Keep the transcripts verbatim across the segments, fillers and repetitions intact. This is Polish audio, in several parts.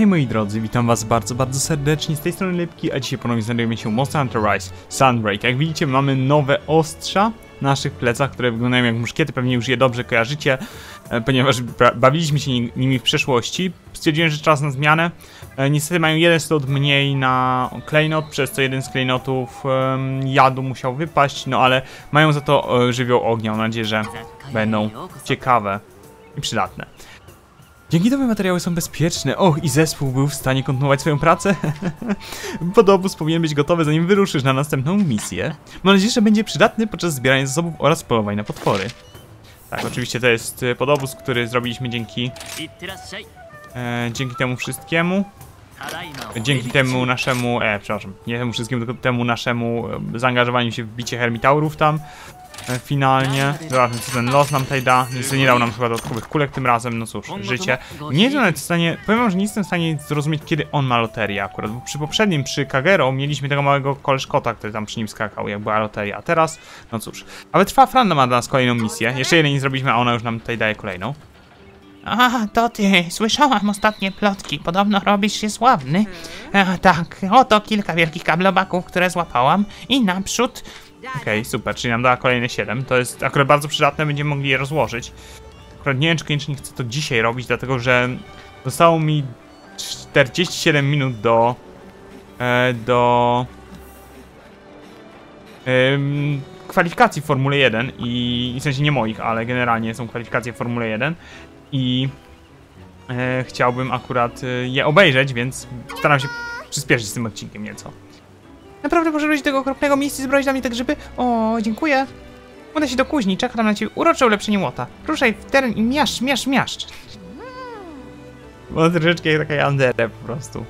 Hej moi drodzy, witam was bardzo, bardzo serdecznie, z tej strony Lepki, a dzisiaj ponownie znajdujemy się Monster Hunter Rise Sunbreak. Jak widzicie, mamy nowe ostrza na naszych plecach, które wyglądają jak muszkiety, pewnie już je dobrze kojarzycie, e, ponieważ bawiliśmy się nimi w przeszłości. Stwierdziłem, że czas na zmianę. E, niestety mają jeden slot mniej na klejnot, przez co jeden z klejnotów e, jadu musiał wypaść, no ale mają za to e, żywioł ognia. Mam nadzieję, że będą ciekawe i przydatne. Dzięki temu materiały są bezpieczne. Och, i zespół był w stanie kontynuować swoją pracę. Podobóz powinien być gotowy, zanim wyruszysz na następną misję. Mam nadzieję, że będzie przydatny podczas zbierania zasobów oraz polowań na potwory. Tak, oczywiście to jest podobóz, który zrobiliśmy dzięki e, dzięki temu wszystkiemu. Dzięki temu naszemu, e, przepraszam, nie temu wszystkiemu, tylko temu naszemu e, zaangażowaniu się w bicie hermitaurów tam. E, finalnie. Zobaczmy, co ten los nam tutaj da. Niestety nie dał nam chyba dodatkowych kulek tym razem, no cóż, życie. Nie jestem nawet w stanie, powiem wam, że nie jestem w stanie zrozumieć, kiedy on ma loterię akurat, bo przy poprzednim, przy Kagero, mieliśmy tego małego koleżkota, który tam przy nim skakał, jak była loteria, a teraz, no cóż. Ale trwa, Franda ma dla nas kolejną misję, jeszcze jednej nie zrobiliśmy, a ona już nam tutaj daje kolejną. A, to ty, słyszałam ostatnie plotki, podobno robisz się sławny. A, tak, oto kilka wielkich kablobaków, które złapałam i naprzód... Okej, okay, super, czyli nam dała kolejne siedem, to jest akurat bardzo przydatne, będziemy mogli je rozłożyć. Akurat nie wiem, czy koniecznie chcę to dzisiaj robić, dlatego że zostało mi czterdzieści siedem minut do... E, do... E, kwalifikacji w Formule jeden i w sensie nie moich, ale generalnie są kwalifikacje w Formule jeden i e, chciałbym akurat e, je obejrzeć, więc staram się przyspieszyć z tym odcinkiem nieco. Naprawdę poszedłeś do tego okropnego miejsca i zbroić dla mnie te grzyby? O, dziękuję. Uda się do kuźni, czeka tam na ciebie urocze ulepszenie młota. Ruszaj w teren i miaszcz, miaszcz, miaszcz. Bo troszeczkę jak taka Yandere po prostu.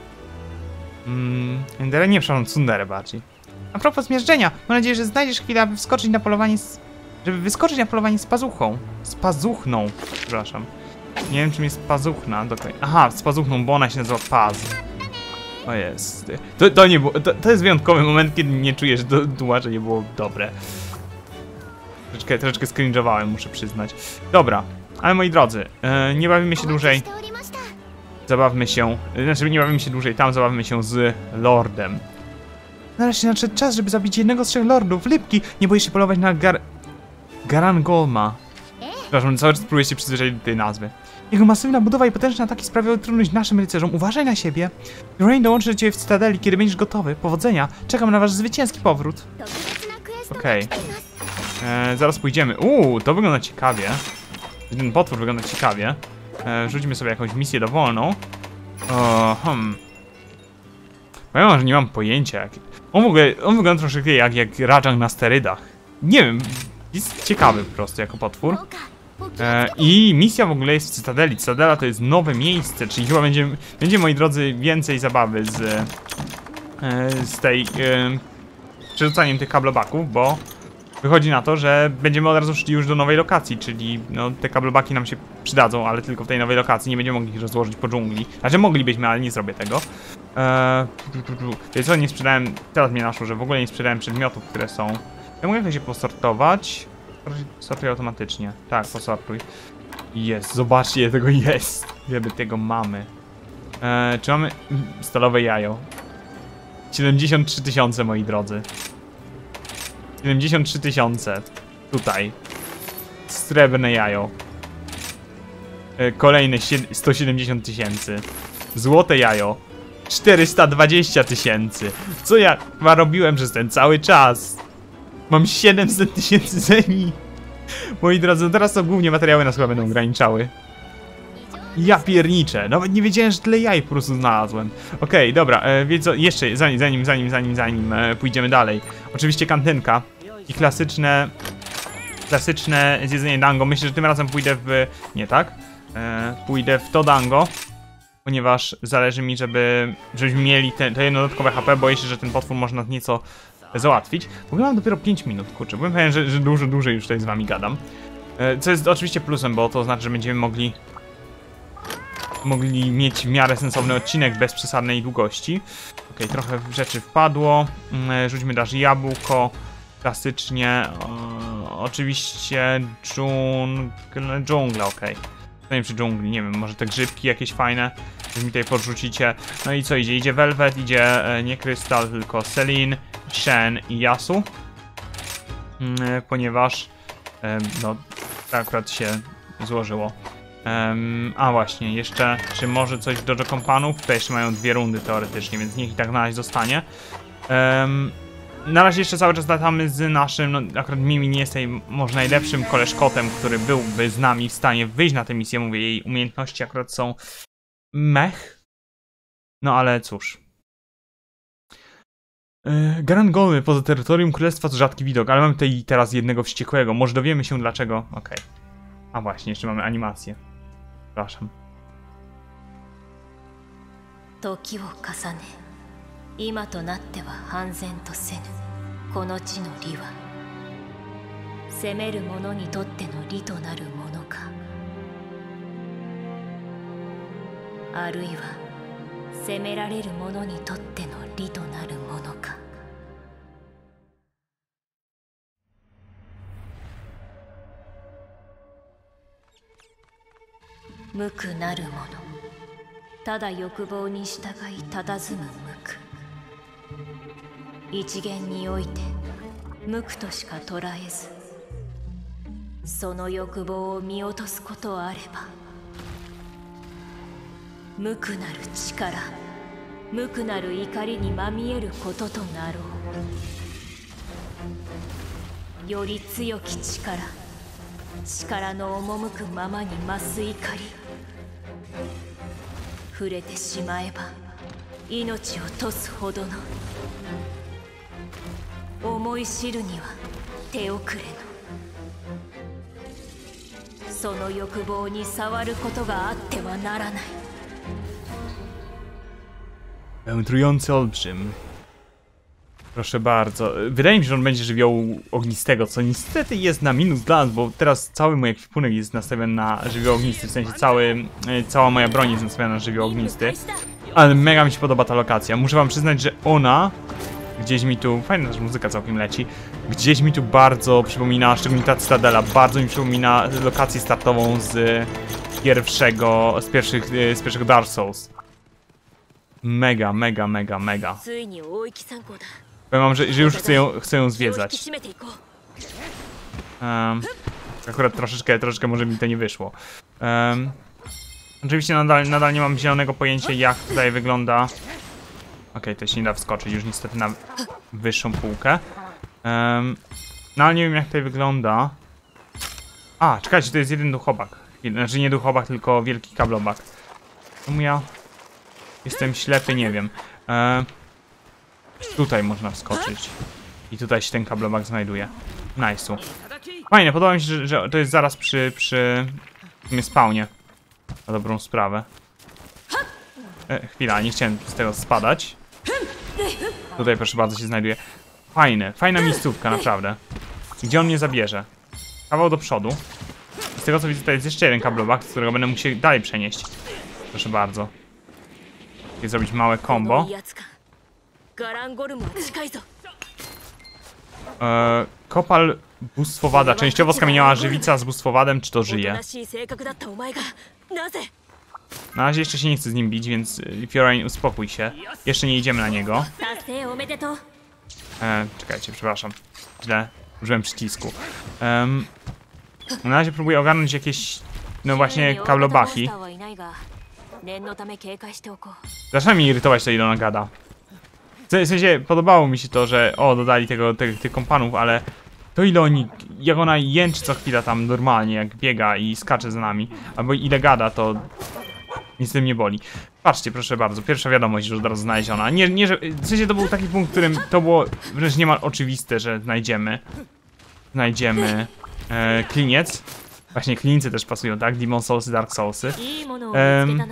Mm, Yandere nie, przepraszam, Tsundere bardziej. A propos zmierzczenia, mam nadzieję, że znajdziesz chwilę, aby wskoczyć na polowanie z... żeby wyskoczyć na polowanie z pazuchą. Z pazuchną, przepraszam. Nie wiem, czym jest pazuchna dokładnie. Aha, z pazuchną, bo ona się nazywa Paz. O jest. To, to nie było. To, to jest wyjątkowy moment, kiedy nie czuję, że to tłumaczenie było dobre. Troszeczkę, troszeczkę skringe'owałem, muszę przyznać. Dobra, ale moi drodzy, e, nie bawimy się dłużej. Zabawmy się. Znaczy, nie bawimy się dłużej, tam zabawmy się z Lordem. Nareszcie nadszedł czas, żeby zabić jednego z trzech lordów. Lepki, nie boisz się polować na Gar... Garangolma. Przepraszam, cały czas próbuję się przyzwyczaić do tej nazwy. Jego masywna budowa i potężne ataki sprawiały trudność naszym rycerzom. Uważaj na siebie. Rain dołączy do ciebie w Cytadeli, kiedy będziesz gotowy. Powodzenia. Czekam na wasz zwycięski powrót. Okej. Okay. Zaraz pójdziemy. Uuu, to wygląda ciekawie. Ten potwór wygląda ciekawie. E, rzućmy sobie jakąś misję dowolną. O, hmm. Powiem wam, że nie mam pojęcia. Jak... On w ogóle, on wygląda troszeczkę jak, jak Rajang na sterydach. Nie wiem, jest ciekawy po prostu jako potwór. E, I misja w ogóle jest w Cytadeli. Cytadela to jest nowe miejsce, czyli chyba będzie, będzie moi drodzy, więcej zabawy z, e, z tej e, przerzucaniem tych kablobaków, bo wychodzi na to, że będziemy od razu szli już do nowej lokacji, czyli no, te kablobaki nam się przydadzą, ale tylko w tej nowej lokacji, nie będziemy mogli ich rozłożyć po dżungli. Znaczy moglibyśmy, ale nie zrobię tego. E, Więc co, nie sprzedałem, teraz mnie naszło, że w ogóle nie sprzedałem przedmiotów, które są... Ja mogę jakoś się posortować. Sortuj automatycznie. Tak, posortuj. Jest, zobaczcie, ile tego jest. Ile tego mamy. Eee, czy mamy stalowe jajo? siedemdziesiąt trzy tysiące, moi drodzy. siedemdziesiąt trzy tysiące. Tutaj. Srebrne jajo. Eee, kolejne sto siedemdziesiąt tysięcy. Złote jajo. czterysta dwadzieścia tysięcy. Co ja chyba robiłem przez ten cały czas? Mam siedemset tysięcy zeni. Moi drodzy, no teraz to głównie materiały nas chyba będą ograniczały. Ja pierniczę. Nawet nie wiedziałem, że tyle jaj po prostu znalazłem. Okej, okay, dobra, e, więc co, jeszcze zanim, zanim, zanim, zanim, zanim e, pójdziemy dalej. Oczywiście kantynka i klasyczne, klasyczne zjedzenie dango. Myślę, że tym razem pójdę w... nie tak? E, pójdę w to dango. Ponieważ zależy mi, żeby, żebyśmy mieli te, to jedno dodatkowe H P. Boję się, że ten potwór można nieco załatwić. W ogóle mam dopiero pięć minut, kurczę. Byłem pewien, że, że dużo dłużej już tutaj z wami gadam. E, co jest oczywiście plusem, bo to znaczy, że będziemy mogli mogli mieć w miarę sensowny odcinek bez przesadnej dżdżugości. Okej, okay, trochę rzeczy wpadło. E, rzućmy też jabłko. Klasycznie. E, oczywiście dżungla, dżungla, okej. Okay. Zostaniemy przy dżungli, nie wiem, może te grzybki jakieś fajne, że mi tutaj podrzucicie. No i co idzie? Idzie Velvet, idzie e, nie Krystal, tylko Celine, Shen i Yasu. Mm, ponieważ e, no, tak akurat się złożyło. Um, a właśnie, jeszcze, czy może coś w Dojo Kompanów? Tutaj jeszcze mają dwie rundy teoretycznie, więc niech i tak na razie zostanie. Um, na razie jeszcze cały czas latamy z naszym, no akurat Mimi nie jest tej może najlepszym koleżkotem, który byłby z nami w stanie wyjść na tę misję. Mówię, jej umiejętności akurat są mech. No ale cóż. Yy, Garand Golmy poza terytorium królestwa to rzadki widok, ale mamy tutaj teraz jednego wściekłego. Może dowiemy się dlaczego. Okej. Okay. A właśnie, jeszcze mamy animację. Przepraszam. 時を重ね、今となっては半然とせぬこの地の利は攻める者にとっての利となるものか、あるいは攻められる者にとっての利となるものか。無垢なるもの、ただ欲望に従い佇む無垢。一元において無垢としか捉えず、その欲望を見落とすことあれば、無垢なる力、無垢なる怒りにまみえることとなろう。より強き力、力の赴くままに増す怒り、触れてしまえば命を賭すほどの、思い知るには手遅れの、その欲望に触ることがあってはならない。 Wędrujący olbrzym. Proszę bardzo. Wydaje mi się, że on będzie żywiołu ognistego, co niestety jest na minus dla nas, bo teraz cały mój ekwipunek jest nastawiony na żywioł ognisty, w sensie cały, cała moja broń jest nastawiona na żywioł ognisty. Ale mega mi się podoba ta lokacja. Muszę wam przyznać, że ona gdzieś mi tu, fajna też muzyka całkiem leci, gdzieś mi tu bardzo przypomina, szczególnie ta Cytadela, bardzo mi przypomina lokację startową z pierwszego, z pierwszych, z pierwszego Dark Souls. Mega, mega, mega, mega. Powiem wam, że, że już chcę ją, chcę ją zwiedzać. Um, akurat troszeczkę, troszeczkę może mi to nie wyszło. Um, oczywiście nadal, nadal nie mam zielonego pojęcia, jak tutaj wygląda. Okej, okay, to się nie da wskoczyć już niestety na wyższą półkę. Um, no ale nie wiem, jak tutaj wygląda. A, czekajcie, to jest jeden duchobak. Znaczy nie duchobak, tylko wielki kablobak. Czemu ja jestem ślepy, nie wiem. Um, Tutaj można wskoczyć. I tutaj się ten kablobak znajduje. Nice. Fajne, podoba mi się, że, że to jest zaraz przy, przy tym spawnie. Na dobrą sprawę. E, chwila, nie chciałem z tego spadać. Tutaj proszę bardzo się znajduje. Fajne, fajna miejscówka, naprawdę. Gdzie on mnie zabierze? Kawał do przodu. Z tego co widzę, tutaj jest jeszcze jeden kablobak, z którego będę musiał dalej przenieść. Proszę bardzo. Chcę zrobić małe combo. Eee, kopal bóstwowada. Częściowo skamieniała żywica z bóstwowadem. Czy to żyje? Na razie jeszcze się nie chcę z nim bić, więc Fiorine, uspokój się. Jeszcze nie idziemy na niego. Eee, czekajcie, przepraszam. Źle użyłem przycisku. Eee, na razie próbuję ogarnąć jakieś, no właśnie, kablobaki. Zaczyna mi irytować to, ile ona gada. W sensie podobało mi się to, że o, dodali tego, tych, tych kompanów, ale to ile oni, jak ona jęczy co chwila tam normalnie, jak biega i skacze za nami, albo ile gada, to nic z tym nie boli. Patrzcie, proszę bardzo, pierwsza wiadomość, że od razu znaleziona. Nie, nie, że, w sensie to był taki punkt, w którym to było wręcz niemal oczywiste, że znajdziemy, znajdziemy e, kliniec. Właśnie klinice też pasują, tak? Demon Soulsy, Dark Soulsy. Um,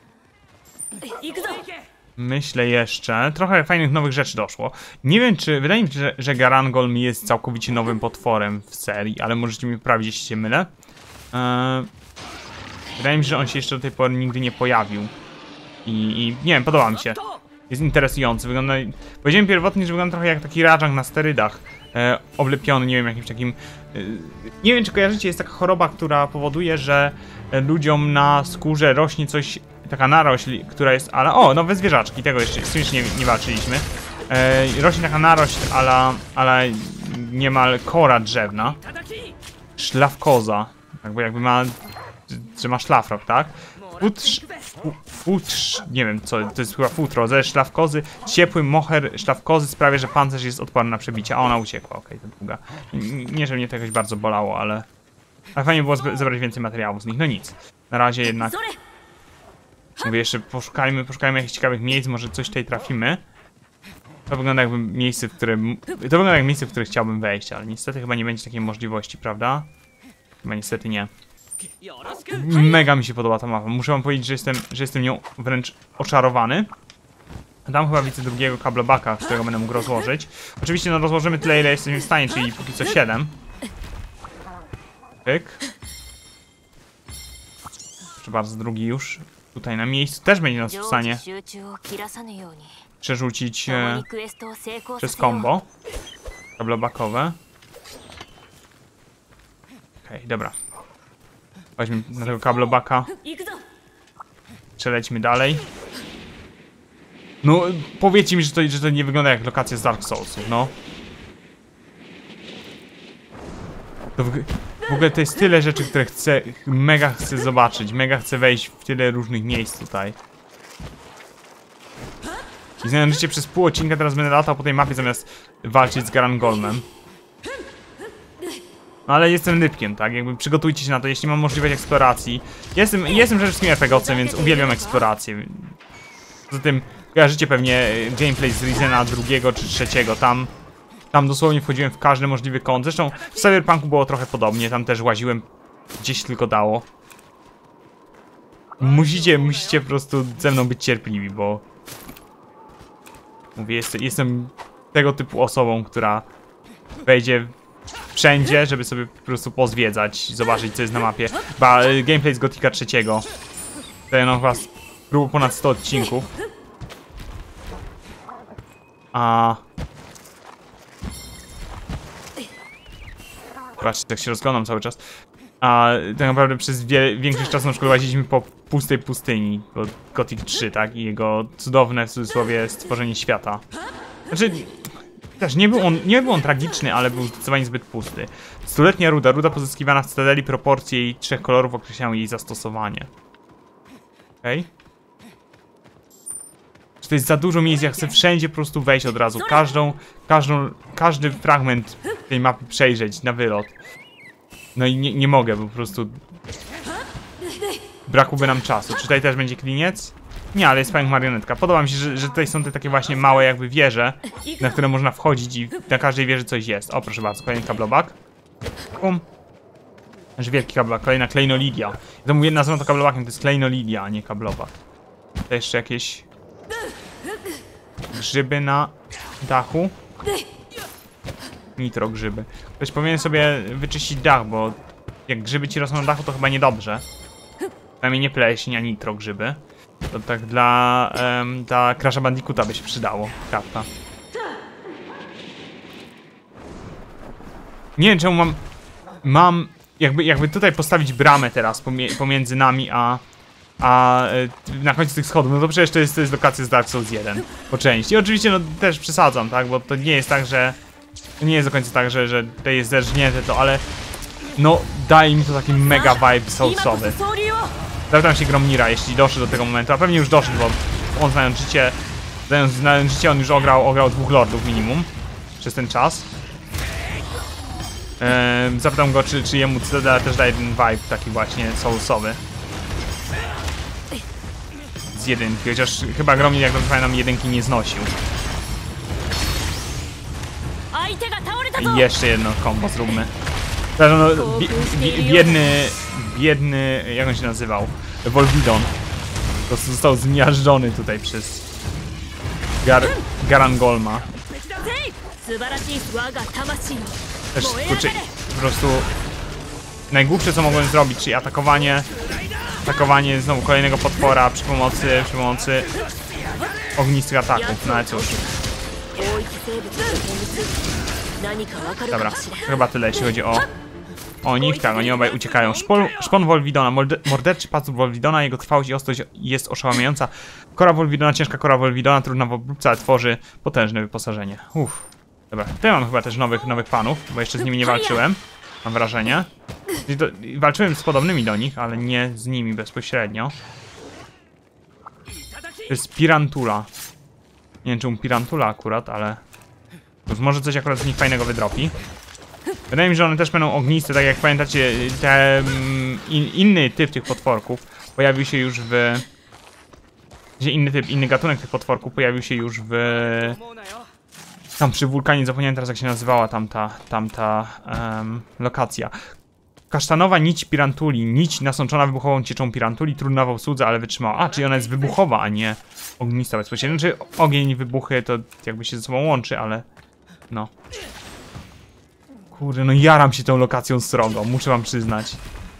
Myślę jeszcze, trochę fajnych nowych rzeczy doszło. Nie wiem, czy, wydaje mi się, że, że Garangolm jest całkowicie nowym potworem w serii, ale możecie mi poprawić, jeśli się mylę. Eee, wydaje mi się, że on się jeszcze do tej pory nigdy nie pojawił. I, i nie wiem, podoba mi się. Jest interesujący, wygląda... Powiedziałem pierwotnie, że wygląda trochę jak taki Rajang na sterydach. e, oblepiony, nie wiem, jakimś takim... E, nie wiem, czy kojarzycie, jest taka choroba, która powoduje, że ludziom na skórze rośnie coś, taka narośl, która jest ala... O, nowe zwierzaczki, tego jeszcze, z tym jeszcze nie, nie walczyliśmy. E, rośnie taka narośl ala, ala niemal kora drzewna. Szlafkoza. Jakby, jakby ma... że ma szlafrok, tak? Futrz, futrz, nie wiem co, to jest chyba futro, ze szlafkozy, ciepły moher szlafkozy sprawia, że pancerz jest odporny na przebicie, a ona uciekła, okej, okay, to długa. Nie, że mnie to jakoś bardzo bolało, ale... Ale fajnie było zebrać więcej materiałów z nich, no nic. Na razie jednak... Mówię, jeszcze poszukajmy, poszukajmy jakichś ciekawych miejsc, może coś tutaj trafimy. To wygląda jakby miejsce, w którym... To wygląda jak miejsce, w które chciałbym wejść, ale niestety chyba nie będzie takiej możliwości, prawda? Chyba niestety nie. Mega mi się podoba ta mapa. Muszę wam powiedzieć, że jestem, że jestem nią wręcz oczarowany. Tam chyba widzę drugiego kablobaka, którego będę mógł rozłożyć. Oczywiście no rozłożymy tyle, ile jesteśmy w stanie, czyli póki co siedem. Pyk. Proszę bardzo, drugi już tutaj na miejscu. Też będzie nas w stanie przerzucić e, przez combo kablobakowe. Okej, okay, dobra. Weźmy na tego kablobaka. Przelećmy dalej. No, powiedzcie mi, że to, że to nie wygląda jak lokacja z Dark Soulsów, no. To w, w ogóle to jest tyle rzeczy, które chcę, mega chcę zobaczyć, mega chcę wejść w tyle różnych miejsc tutaj. I znając życie przez pół odcinka, teraz będę latał po tej mapie zamiast walczyć z Garangolmem. No ale jestem lypkiem, tak? Jakby przygotujcie się na to, jeśli mam możliwość eksploracji. Jestem, jestem przede wszystkim er pe gie ocem, więc uwielbiam eksplorację. Poza tym kojarzycie pewnie gameplay z Risena drugiego czy trzeciego. Tam, tam dosłownie wchodziłem w każdy możliwy kąt. Zresztą w Cyberpunku było trochę podobnie, tam też łaziłem gdzieś tylko dało. Musicie, musicie po prostu ze mną być cierpliwi, bo... Mówię, jest, jestem tego typu osobą, która wejdzie wszędzie, żeby sobie po prostu pozwiedzać, zobaczyć co jest na mapie. Ba, gameplay z Gothica trzeciego. Tutaj no was próbu ponad sto odcinków. A... Zobaczcie, tak się rozglądam cały czas. A tak naprawdę przez wie, większość czasu na przykład łaziliśmy po pustej pustyni. Bo Gothic trzy, tak? I jego cudowne, w cudzysłowie, stworzenie świata. Znaczy... Też nie był on, nie był on tragiczny, ale był zdecydowanie zbyt pusty. Stuletnia ruda. Ruda pozyskiwana w Cytadeli, proporcje jej trzech kolorów określają jej zastosowanie. Okej. Okay. Czy to jest za dużo miejsc? Ja chcę wszędzie po prostu wejść od razu. Każdą, każdą, każdy fragment tej mapy przejrzeć na wylot. No i nie, nie mogę, bo po prostu... Brakuby nam czasu. Czy tutaj też będzie kliniec? Nie, ale jest fajna marionetka. Podoba mi się, że, że tutaj są te takie właśnie małe jakby wieże, na które można wchodzić i na każdej wieży coś jest. O, proszę bardzo, kolejny kablobak. Pum. Aż wielki kablobak, kolejna klejnolidia. Ja to mówię, nazywam to kablobakiem, to jest klejnolidia, a nie kablobak. To jeszcze jakieś... grzyby na dachu. Nitro grzyby. Ktoś powinien sobie wyczyścić dach, bo jak grzyby ci rosną na dachu, to chyba niedobrze. Przynajmniej nie pleśń, a nitro grzyby. To tak dla, um, dla Crasha Bandicoota by się przydało. Karta. Nie wiem czemu mam... Mam... Jakby, jakby tutaj postawić bramę teraz pomiędzy nami a... A na końcu tych schodów, no to przecież to jest, to jest lokacja z Dark Souls jeden po części. I oczywiście no też przesadzam, tak, bo to nie jest tak, że... To nie jest do końca tak, że, że to jest zerżnięte to, ale... No, daje mi to taki mega vibe soulsowy. Zapytam się Gromnira, jeśli doszedł do tego momentu, a pewnie już doszedł, bo on znając życie, znając, znając życie, on już ograł, ograł dwóch lordów minimum przez ten czas. Eee, zapytam go, czy, czy jemu Cytadela też daje ten vibe taki właśnie soulsowy. Z jedynki, chociaż chyba Gromnir, jak dobrze pamiętam, jedynki nie znosił. I jeszcze jedno combo zróbmy. No, bi bi biedny, biedny, jak on się nazywał? Volvidon. Po prostu został zmiażdżony tutaj przez Gar Garangolma. Też, kurczę, po prostu najgłupsze co mogłem zrobić, czyli atakowanie, atakowanie znowu kolejnego potwora przy pomocy, przy pomocy ognistych ataków, no ale cóż. Dobra, chyba tyle, jeśli chodzi o... O nich, tak, oni obaj uciekają. Szpon, szpon Wolwidona, morderczy pazur Wolwidona, jego trwałość i ostrość jest oszałamiająca. Kora Wolwidona, ciężka kora Wolwidona, trudna w obróbce, ale tworzy potężne wyposażenie. Uff. Dobra, tutaj mam chyba też nowych, nowych panów, bo jeszcze z nimi nie walczyłem. Mam wrażenie. To, walczyłem z podobnymi do nich, ale nie z nimi bezpośrednio. To jest Pirantula. Nie wiem, czemu Pirantula akurat, ale... Może coś akurat z nich fajnego wydropi. Wydaje mi się, że one też będą ogniste, tak jak pamiętacie, ten in, inny typ tych potworków pojawił się już w... Inny typ, inny gatunek tych potworków pojawił się już w... Tam przy wulkanie, zapomniałem teraz jak się nazywała tamta, tamta um, lokacja. Kasztanowa nić pirantuli, nić nasączona wybuchową cieczą pirantuli, trudna w obsłudze, ale wytrzymała. A, czyli ona jest wybuchowa, a nie ognista bezpośrednio. Czy ogień i wybuchy to jakby się ze sobą łączy, ale... No. Kurde, no jaram się tą lokacją srogo, muszę wam przyznać.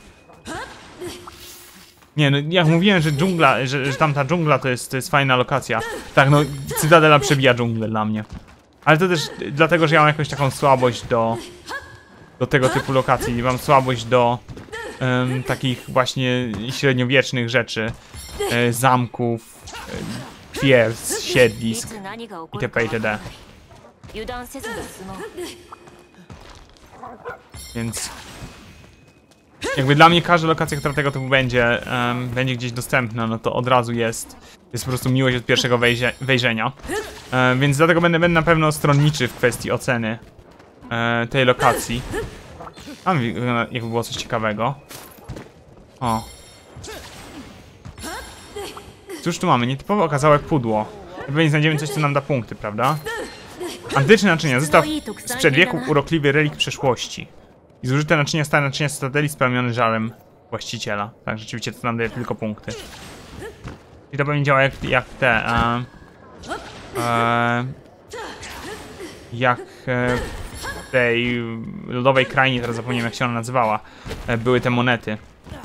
Nie, no jak mówiłem, że dżungla, że, że tamta dżungla to jest, to jest fajna lokacja. Tak, no Cytadela przebija dżunglę dla mnie. Ale to też dlatego, że ja mam jakąś taką słabość do... Do tego typu lokacji. Mam słabość do... Um, takich właśnie średniowiecznych rzeczy. E, zamków, e, twierdz, siedlisk itp. itd. Więc... Jakby dla mnie każda lokacja, która tego typu będzie, um, będzie gdzieś dostępna, no to od razu jest, jest po prostu miłość od pierwszego wejrze, wejrzenia. Um, więc dlatego będę, będę na pewno stronniczy w kwestii oceny um, tej lokacji. Tam jakby było coś ciekawego. O. Cóż tu mamy? Nietypowe okazałe pudło. Pewnie znajdziemy coś, co nam da punkty, prawda? Antyczne naczynia. Zestaw sprzed wieków, urokliwy relik przeszłości. I zużyte naczynia, stare naczynia Cytadeli spełnione żalem właściciela. Tak, rzeczywiście to nam daje tylko punkty. I to pewnie działa jak, jak te... E, e, jak e, w tej lodowej krainie, teraz zapomniałem jak się ona nazywała. E, były te monety.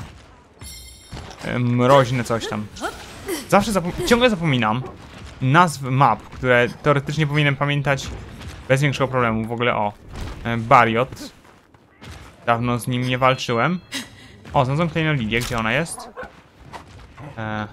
E, mroźne coś tam. Zawsze zapom ciągle zapominam nazw map, które teoretycznie powinienem pamiętać bez większego problemu. W ogóle o. E, Bariot. Dawno z nim nie walczyłem. O, znalazłem Kleinolidię. Gdzie ona jest? E...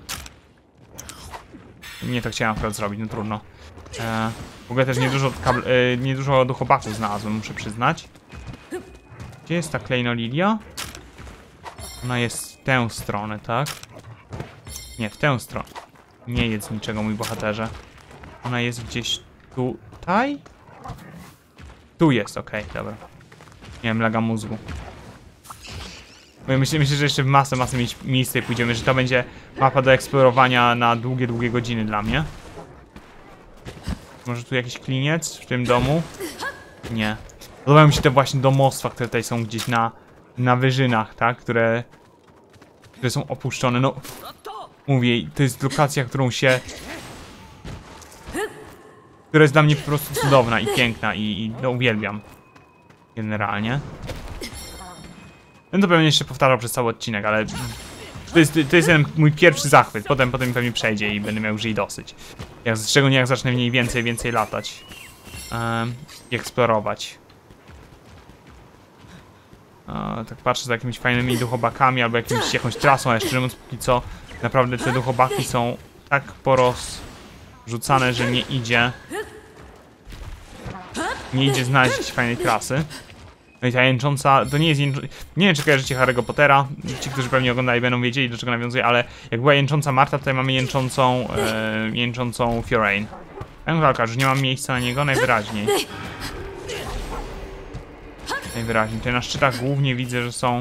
Nie to chciałem akurat zrobić, no trudno. E... W ogóle też niedużo, e... niedużo duchobaków znalazłem, muszę przyznać. Gdzie jest ta Kleinolidia? Ona jest w tę stronę, tak? Nie, w tę stronę. Nie jedz niczego, mój bohaterze. Ona jest gdzieś tutaj? Tu jest, okej, okay, dobra. Nie wiem, laga mózgu. Myślę, myślę, że jeszcze w masę, masę miejsc tutaj pójdziemy, że to będzie mapa do eksplorowania na długie, długie godziny dla mnie. Może tu jakiś kliniec w tym domu? Nie. Podobają mi się te właśnie domostwa, które tutaj są gdzieś na, na wyżynach, tak? Które, które są opuszczone. No, mówię, to jest lokacja, którą się... która jest dla mnie po prostu cudowna i piękna i, i no, uwielbiam. Generalnie. Będę pewnie jeszcze powtarzał przez cały odcinek, ale to jest, to jest ten mój pierwszy zachwyt. Potem, potem pewnie przejdzie i będę miał już jej dosyć. Jak, szczególnie jak zacznę w niej więcej, więcej latać. Um, I eksplorować. Uh, tak patrzę za jakimiś fajnymi duchobakami albo jakimś, jakąś trasą, a szczerze mówiąc póki co naprawdę te duchobaki są tak porozrzucane, że nie idzie nie idzie znaleźć jakiejś fajnej trasy. No i ta jęcząca, to nie jest jęcząca, nie wiem czy kojarzycie Harry'ego Pottera, ci, którzy pewnie oglądali będą wiedzieli do czego nawiązuje, ale jak była jęcząca Marta, tutaj mamy jęczącą, e, jęczącą Fiorine. Walka, już nie mam miejsca na niego, najwyraźniej. Najwyraźniej, tutaj na szczytach głównie widzę, że są,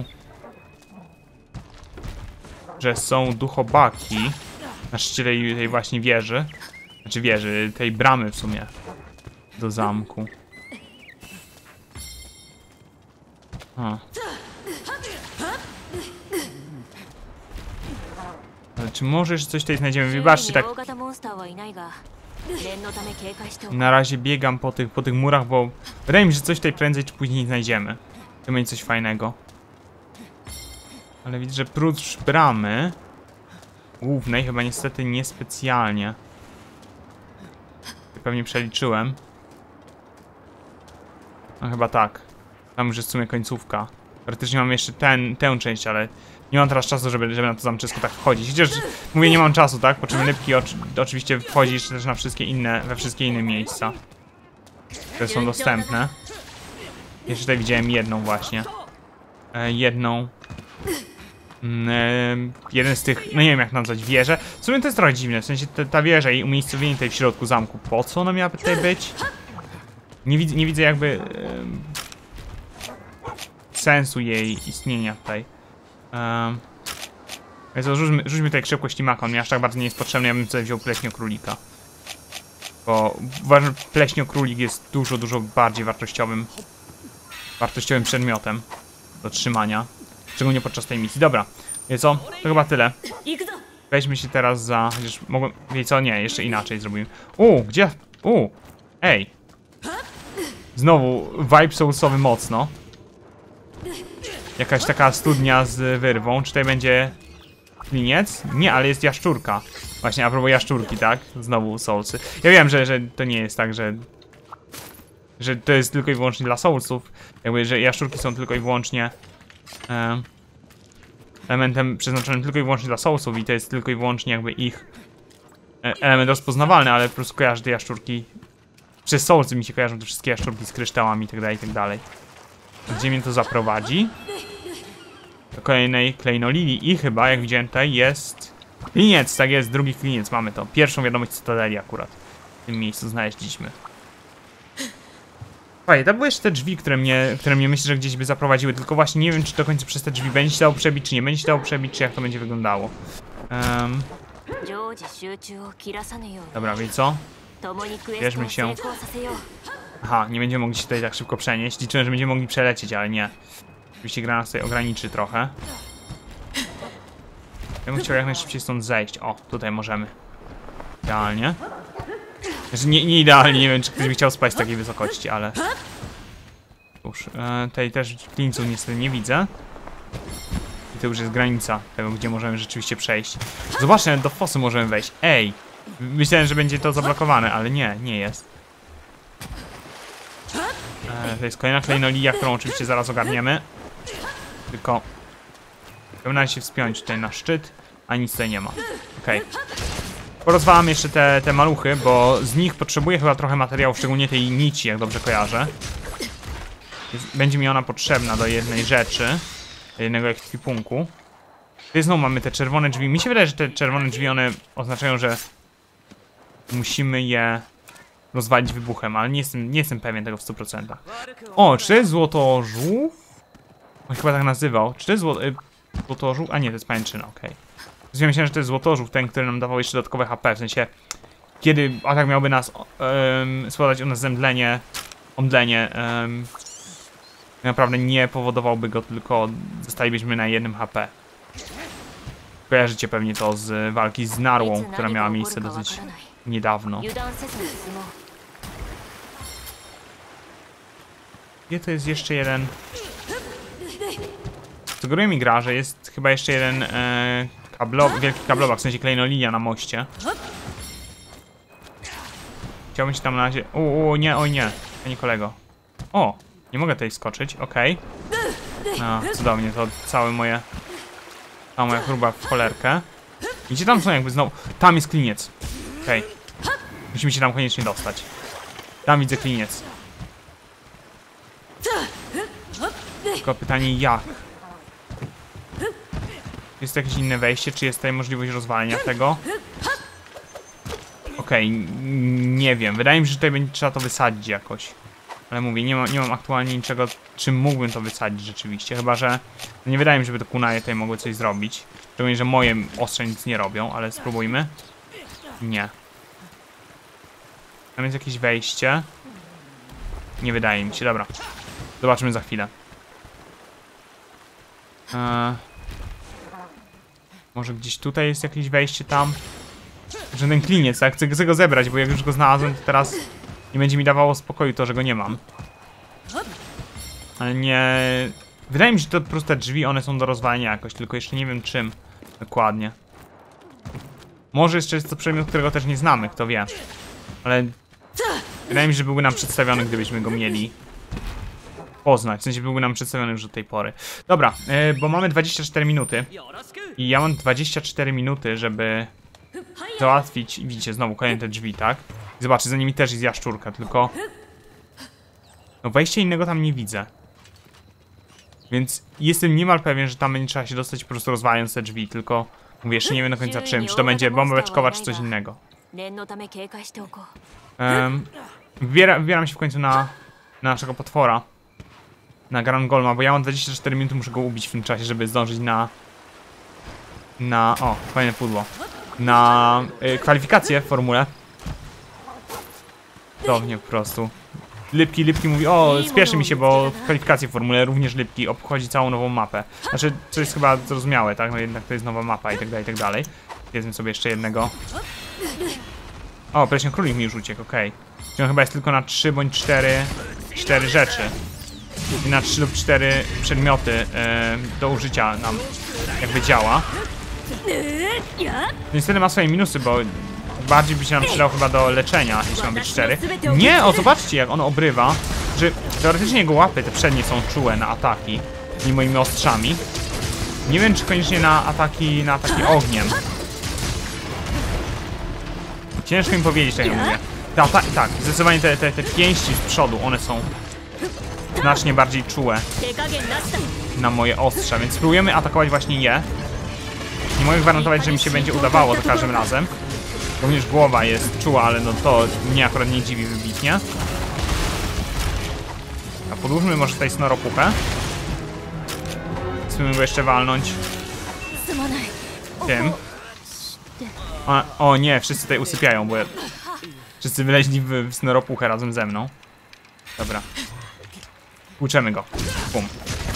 że są duchobaki, na szczycie tej, tej właśnie wieży, znaczy wieży, tej bramy w sumie, do zamku. A. Ale czy może jeszcze coś tutaj znajdziemy? Wybaczcie, tak na razie biegam po tych, po tych murach, bo wydaje mi się, że coś tutaj prędzej czy później znajdziemy. To będzie coś fajnego. Ale widzę, że prócz bramy głównej chyba niestety niespecjalnie. Pewnie przeliczyłem. No chyba tak. Tam już jest w sumie końcówka. Praktycznie mam jeszcze ten, tę część, ale nie mam teraz czasu, żeby, żeby na to zamczysko tak wchodzić. Chociaż mówię, nie mam czasu, tak? Po czym rybki oczy, oczywiście wchodzi jeszcze też na wszystkie inne, we wszystkie inne miejsca, które są dostępne. Jeszcze tutaj widziałem jedną właśnie. E, jedną. Mm, e, jeden z tych, no nie wiem jak nazwać, wieżę. W sumie to jest trochę dziwne, w sensie ta, ta wieża i umiejscowienie tutaj w środku zamku. Po co ona miałaby tutaj być? Nie widzę, nie widzę jakby e, sensu jej istnienia tutaj. Um, więc rzućmy, rzućmy tutaj szybko ślimaka, on mi aż tak bardzo nie jest potrzebny, ja bym tutaj wziął pleśniokrólika. Bo uważam, że pleśniokrólik jest dużo, dużo bardziej wartościowym wartościowym przedmiotem do trzymania. Szczególnie podczas tej misji. Dobra, wie co? To chyba tyle. Weźmy się teraz za... Chociaż mogłem... Wie co? Nie, jeszcze inaczej zrobimy. U, gdzie? U, ej. Znowu vibe soulsowy mocno. Jakaś taka studnia z wyrwą. Czy tutaj będzie kliniec? Nie, ale jest jaszczurka. Właśnie, a propos jaszczurki, tak? Znowu soulsy. Ja wiem, że, że to nie jest tak, że... Że to jest tylko i wyłącznie dla soulsów. Jakby, że jaszczurki są tylko i wyłącznie... E, elementem przeznaczonym tylko i wyłącznie dla soulsów i to jest tylko i wyłącznie jakby ich e, element rozpoznawalny, ale po prostu kojarzę te jaszczurki... Przez soulsy mi się kojarzą te wszystkie jaszczurki z kryształami i tak dalej, i tak dalej. Gdzie mnie to zaprowadzi? Do kolejnej klejnolilii i chyba, jak widziałem tutaj, jest... Kliniec, tak jest, drugi kliniec, mamy to. Pierwszą wiadomość Cytadeli akurat w tym miejscu znaleźliśmy. Fajnie, to były jeszcze te drzwi, które mnie, które mnie myślę, że gdzieś by zaprowadziły, tylko właśnie nie wiem, czy do końca przez te drzwi będzie się dało przebić, czy nie będzie się dało przebić, czy jak to będzie wyglądało. Um. Dobra, wie co? Bierzmy się. Aha, nie będziemy mogli się tutaj tak szybko przenieść. Liczyłem, że będziemy mogli przelecieć, ale nie. Oczywiście gra nas tutaj ograniczy trochę. Ja bym chciał jak najszybciej stąd zejść. O, tutaj możemy. Idealnie. Znaczy nie, nie idealnie, nie wiem, czy ktoś by chciał spać z takiej wysokości, ale... Cóż, e, tutaj też klinców niestety nie widzę. I to już jest granica tego, gdzie możemy rzeczywiście przejść. Zobaczcie, do fosy możemy wejść. Ej! Myślałem, że będzie to zablokowane, ale nie, nie jest. E, to jest kolejna klejnolilia, którą oczywiście zaraz ogarniemy. Tylko... Powinna się wspiąć tutaj na szczyt, a nic tutaj nie ma. Okej. Okay. Porozwalam jeszcze te, te maluchy, bo z nich potrzebuję chyba trochę materiału, szczególnie tej nici, jak dobrze kojarzę. Jest, będzie mi ona potrzebna do jednej rzeczy, do jednego ekwipunku. Tutaj znowu mamy te czerwone drzwi. Mi się wydaje, że te czerwone drzwi, one oznaczają, że musimy je rozwalić wybuchem, ale nie jestem, nie jestem pewien tego w stu procentach. O, czy to jest złotożółw? On chyba tak nazywał. Czy to jest zło, y, złotożółw? A nie, to jest pajęczyna, okej. Okay. Myślałem, że to jest złotożółw, ten, który nam dawał jeszcze dodatkowe H P, w sensie kiedy atak miałby nas um, składać u nas zemdlenie, omdlenie, um, naprawdę nie powodowałby go, tylko zostalibyśmy na jednym H P. Kojarzycie pewnie to z walki z narłą, która miała miejsce dosyć niedawno. Gdzie to jest jeszcze jeden? Sugeruje mi gra, że jest chyba jeszcze jeden e, kablo, wielki kablowak, w sensie klejnolinia na moście. Chciałbym się tam na razie... Uuu, nie, oj nie, panie kolego. O, nie mogę tutaj skoczyć, okej. Okay. No, cudownie, to całe moje... Cała moja chruba w cholerkę. Gdzie tam są jakby znowu... Tam jest kliniec. Okej. Okay. Musimy się tam koniecznie dostać. Tam widzę kliniec. Tylko pytanie jak? Jest to jakieś inne wejście? Czy jest tutaj możliwość rozwalenia tego? Okej, okay, nie wiem. Wydaje mi się, że tutaj będzie trzeba to wysadzić jakoś. Ale mówię, nie, ma, nie mam aktualnie niczego, czym mógłbym to wysadzić rzeczywiście. Chyba, że... No nie wydaje mi się, żeby te kunaje tutaj mogły coś zrobić. Szczególnie, że moje ostrze nic nie robią, ale spróbujmy. Nie. Tam jest jakieś wejście. Nie wydaje mi się, dobra. Zobaczymy za chwilę. Eee... Może gdzieś tutaj jest jakieś wejście tam? Że ten kliniec, tak? Chcę, chcę go zebrać, bo jak już go znalazłem, to teraz nie będzie mi dawało spokoju to, że go nie mam. Ale nie... Wydaje mi się, że to po prostu te drzwi, one są do rozwalenia jakoś, tylko jeszcze nie wiem czym dokładnie. Może jeszcze jest to przedmiot, którego też nie znamy, kto wie. Ale wydaje mi się, że byłby nam przedstawiony, gdybyśmy go mieli. poznać. W sensie byłby nam przedstawiony już do tej pory. Dobra, yy, bo mamy dwadzieścia cztery minuty. I ja mam dwadzieścia cztery minuty, żeby załatwić. Widzicie, znowu kolejne te drzwi, tak? I zobaczcie, za nimi też jest jaszczurka, tylko... No wejścia innego tam nie widzę. Więc jestem niemal pewien, że tam będzie trzeba się dostać po prostu rozwalając te drzwi, tylko... Mówię, jeszcze nie wiem do końca czym. Czy to będzie bomba beczkowa, czy coś innego. Um, wybiera, wybieram się w końcu na, na naszego potwora. Na Garangolma, bo ja mam dwadzieścia cztery minuty, muszę go ubić w tym czasie, żeby zdążyć na... Na... O, kolejne pudło. Na y, kwalifikacje w formule. Cudownie po prostu. Lipki, Lipki mówi, o, spieszy mi się, bo kwalifikacje w formule również Lipki obchodzi całą nową mapę. Znaczy, to jest chyba zrozumiałe, tak? No jednak to jest nowa mapa i tak dalej, i tak dalej. Jedzmy sobie jeszcze jednego. O, Pleśnią Królik mi już uciekł, okej. Okay. On chyba jest tylko na trzy bądź cztery, cztery rzeczy. I na trzy lub cztery przedmioty e, do użycia nam jakby działa. Niestety ma swoje minusy, bo bardziej by się nam przydał chyba do leczenia, jeśli ma być cztery. Nie, o zobaczcie jak on obrywa, że teoretycznie jego łapy te przednie są czułe na ataki tymi moimi ostrzami. Nie wiem czy koniecznie na ataki, na ataki ogniem. Ciężko mi powiedzieć, tak jak mówię. Te ataki, tak, zdecydowanie te, te, te pięści z przodu, one są znacznie bardziej czułe na moje ostrza, więc spróbujemy atakować właśnie je. Nie mogę gwarantować, że mi się będzie udawało za każdym razem. Również głowa jest czuła, ale no to mnie akurat nie dziwi wybitnie. A podłóżmy może tutaj snoropuchę. Spróbujmy go jeszcze walnąć tym. O, o nie, wszyscy tutaj usypiają, bo wszyscy wyleźli w, w snoropuchę razem ze mną. Dobra. Tłuczemy go. Bum.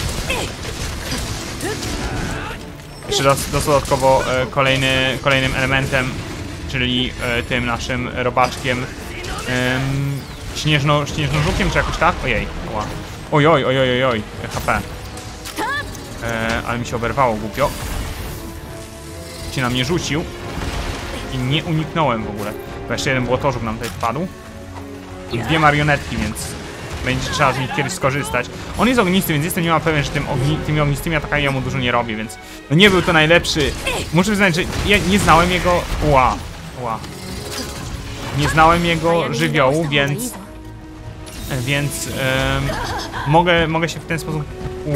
Jeszcze dos, dos dodatkowo e, kolejny, kolejnym elementem, czyli e, tym naszym robaczkiem e, śnieżno, śnieżnożukiem czy jakoś tak? Ojej, oła. Ojoj, ojoj, ojoj, H P. E, ale mi się oberwało głupio. Się na mnie rzucił i nie uniknąłem w ogóle. Bo jeszcze jeden błotożuk nam tutaj wpadł. Dwie marionetki, więc będzie trzeba z nich kiedyś skorzystać. On jest ognisty, więc jestem niemal pewien, że tym ogni tymi ognistymi atakami ja mu dużo nie robię, więc no nie był to najlepszy. Muszę przyznać, że ja nie znałem jego... Ła, ła. Nie znałem jego żywiołu, więc... Więc... Um, mogę, mogę się w ten sposób u...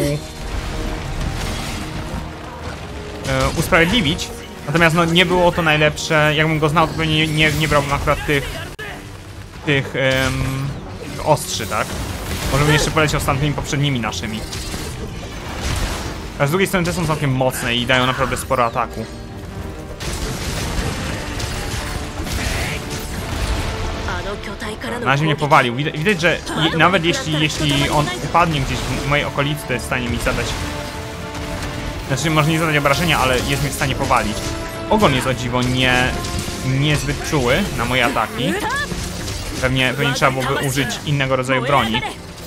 Uh, usprawiedliwić. Natomiast no nie było to najlepsze. Jakbym go znał, to pewnie nie, nie, nie brałbym akurat tych... Tych... Um, ostrzy, tak? Może bym jeszcze poleciał z tamtymi poprzednimi naszymi. A z drugiej strony te są całkiem mocne i dają naprawdę sporo ataku. Na razie mnie powalił. Widać, widać że je, nawet jeśli, jeśli on upadnie gdzieś w mojej okolicy, to jest w stanie mi zadać... Znaczy może nie zadać obrażenia, ale jest mi w stanie powalić. Ogon jest o dziwo nie, niezbyt czuły na moje ataki. Pewnie, pewnie trzeba byłoby użyć innego rodzaju broni.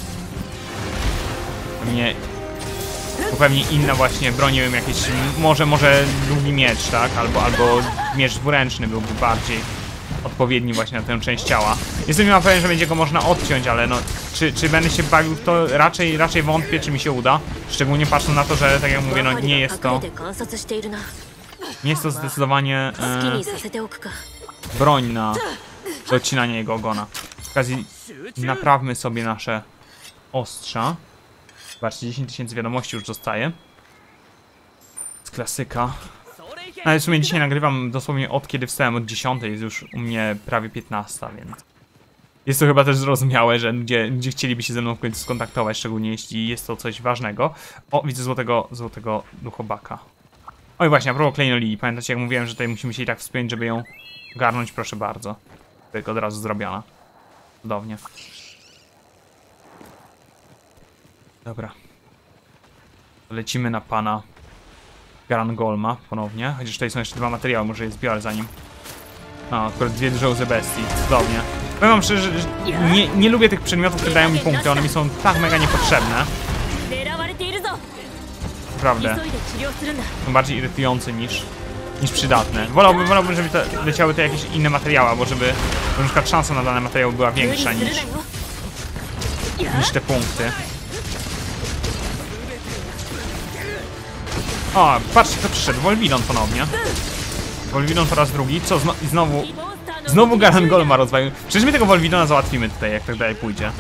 Pewnie... Bo pewnie inna właśnie broń, nie wiem, jakieś... Może, może długi miecz, tak? Albo, albo miecz dwuręczny byłby bardziej odpowiedni właśnie na tę część ciała. Jestem niemal pewien, że będzie go można odciąć, ale no... Czy, czy będę się bawił w to? Raczej, raczej wątpię, czy mi się uda. Szczególnie patrząc na to, że tak jak mówię, no nie jest to... Nie jest to zdecydowanie... E, broń na... do odcinania jego ogona. W okazji naprawmy sobie nasze ostrza. Zobaczcie, dziesięć tysięcy wiadomości już dostaję. Z klasyka. Ale w sumie dzisiaj nagrywam dosłownie od kiedy wstałem, od dziesiątej, jest już u mnie prawie piętnasta, więc... Jest to chyba też zrozumiałe, że ludzie, ludzie chcieliby się ze mną w końcu skontaktować, szczególnie jeśli jest to coś ważnego. O, widzę złotego, złotego duchobaka. Oj właśnie, a propos Klejnolii, pamiętacie jak mówiłem, że tutaj musimy się i tak wspiąć, żeby ją garnąć, proszę bardzo. Tylko od razu zrobiona. Cudownie. Dobra. Lecimy na pana Garangolma ponownie. Chociaż tutaj są jeszcze dwa materiały, może je zbiorę zanim. No, akurat dwie duże łzy bestii. Cudownie. Powiem wam szczerze, że nie, nie lubię tych przedmiotów, które dają mi punkty. One mi są tak mega niepotrzebne. Naprawdę. Są bardziej irytujące niż, niż przydatne. Wolałbym, wolałbym, żeby te, leciały te jakieś inne materiały, albo żeby na przykład szansa na dane materiały była większa niż, niż te punkty. O, patrzcie, kto przyszedł. Wolvidon ponownie. Wolvidon po raz drugi. Co, zno i znowu... Znowu Garan Golma rozwalił. Przecież my tego Wolvidona załatwimy tutaj, jak tak dalej pójdzie.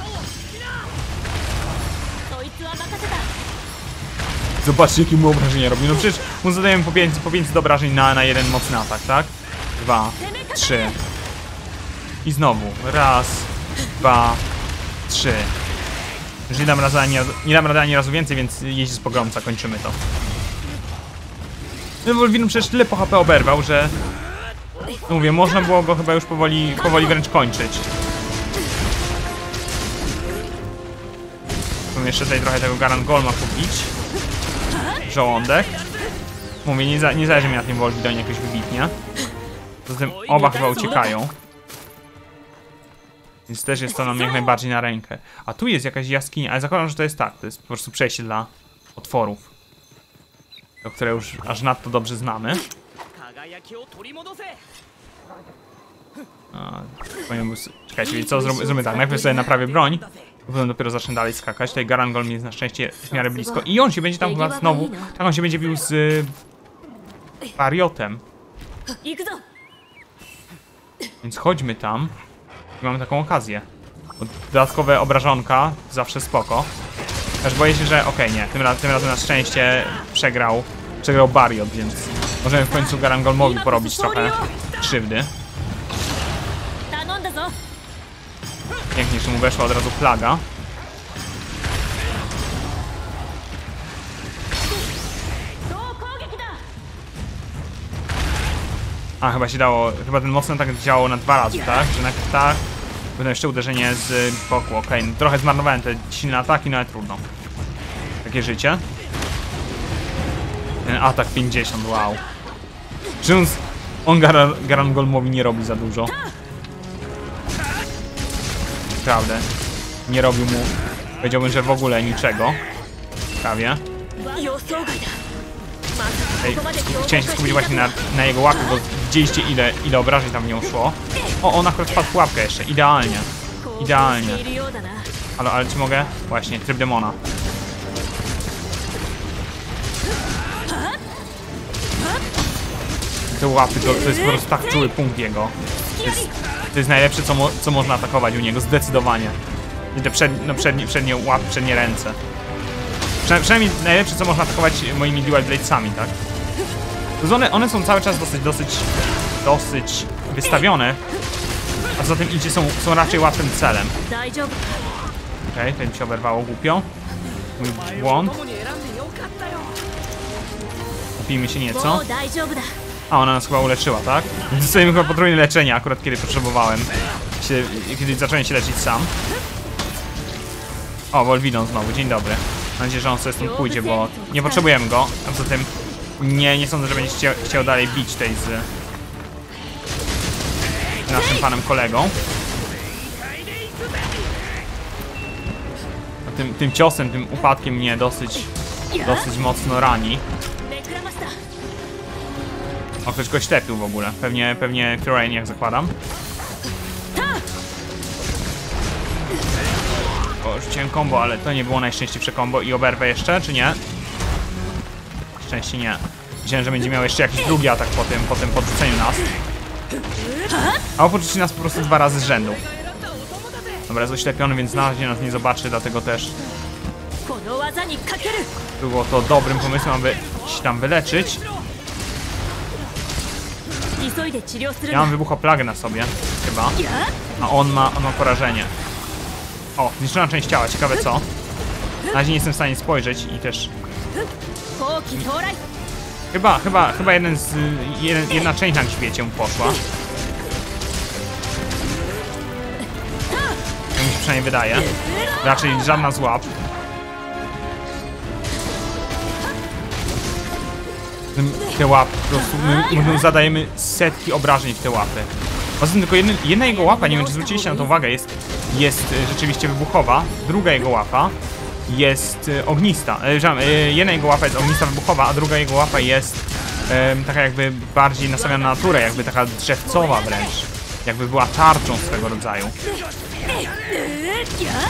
Zobaczcie, jakie mu obrażenia robi. No przecież mu zadajemy po pięćset, po pięćset obrażeń na, na jeden mocny atak, tak? Dwa, trzy. I znowu. Raz, dwa, trzy. Już nie dam rady ani, nie dam rady ani razu więcej, więc jeździ z pogromca, kończymy to. Ten Wolvidon przecież tyle po H P oberwał, że... No mówię, można było go chyba już powoli, powoli wręcz kończyć. Chcę jeszcze tutaj trochę tego Garan Golma kupić. Żołądek. Mówię, nie, za, nie zależy mi na tym Wolvidonie jakoś wybitnie. Poza tym oba chyba uciekają. Więc też jest to nam jak najbardziej na rękę. A tu jest jakaś jaskinia, ale zakładam, że to jest tak. To jest po prostu przejście dla otworów. O które już aż nadto dobrze znamy. A, powinien był... Czekajcie, więc co? Zróbmy, zróbmy tak. Najpierw sobie naprawię broń. Potem dopiero zacznę dalej skakać. Tutaj Garan Golm jest na szczęście w miarę blisko. I on się będzie tam chyba znowu... Tak, on się będzie bił z... Y, wariotem. Więc chodźmy tam. I mamy taką okazję. Bo dodatkowe obrażonka zawsze spoko. Też boję się, że... Okej, okay, nie. Tym, raz, tym razem na szczęście przegrał... Przegrał Bariot, więc... Możemy w końcu Garan Golmowi porobić trochę krzywdy. Pięknie, że mu weszła od razu plaga. A, chyba się dało, chyba ten mocny atak działał na dwa razy, tak? Że najpierw tak, potem jeszcze uderzenie z boku, okej. Okay. Trochę zmarnowałem te silne ataki, no ale trudno. Takie życie. Ten atak pięćdziesiąt, wow. Czy on, on Garan, Garan Golmowi nie robi za dużo. Naprawdę. Nie robił mu, powiedziałbym, że w ogóle niczego. Prawie. Ej, chciałem się skupić właśnie na, na jego łapie, bo widzieliście ile, ile obrażeń tam w nią szło. O, on akurat wpadł w pułapkę jeszcze, idealnie. Idealnie. Ale, ale czy mogę? Właśnie, tryb demona. Te łapy to, to jest po prostu tak czuły punkt jego. To jest, to jest najlepsze, co, mo, co można atakować u niego, zdecydowanie. I te przed, no przednie, przednie łapy, przednie ręce. Prze, przynajmniej najlepsze, co można atakować moimi Dual Bladesami, tak? To one, one są cały czas dosyć, dosyć, dosyć wystawione. A za tym idzie, są, są raczej łatwym celem. Okej, okay, to mi się oberwało głupio. Mój błąd. Napijmy się nieco. A, ona nas chyba uleczyła, tak? Dostajemy chyba potrójne leczenie, akurat kiedy potrzebowałem się, kiedy zacząłem się leczyć sam. O, Wolvidon znowu, dzień dobry. Mam nadzieję, że on sobie stąd pójdzie, bo nie potrzebujemy go. A poza tym nie, nie sądzę, że będzie chciał, chciał dalej bić tej z naszym panem kolegą. A tym, tym ciosem, tym upadkiem mnie dosyć, dosyć mocno rani. O, ktoś go ślepił w ogóle. Pewnie, pewnie Crorain, jak zakładam. O, rzuciłem combo, ale to nie było najszczęśliwsze combo. I oberwę jeszcze, czy nie? Szczęście nie. Myślałem, że będzie miał jeszcze jakiś drugi atak po tym, po tym podrzuceniu nas. A oprócz nas po prostu dwa razy z rzędu. Dobra, jest oślepiony, więc na razie nas nie zobaczy, dlatego też było to dobrym pomysłem, aby się tam wyleczyć. Ja mam wybuchoplagę na sobie, chyba. A on ma, on ma porażenie. O, zniszczona część ciała, ciekawe co. Na razie nie jestem w stanie spojrzeć i też... Chyba, chyba, chyba jeden z... Jeden, jedna część na grzbiecie mu poszła. Tak mi się przynajmniej wydaje. Raczej żadna z łap. Te łapy, po prostu my, my zadajemy setki obrażeń w te łapy. Poza tym tylko jedna, jedna jego łapa, nie wiem czy zwróciliście na to uwagę, jest, jest rzeczywiście wybuchowa. Druga jego łapa jest ognista. Jedna jego łapa jest ognista, wybuchowa, a druga jego łapa jest e, taka jakby bardziej nastawiona na naturę, jakby taka drzewcowa wręcz. Jakby była tarczą swego rodzaju.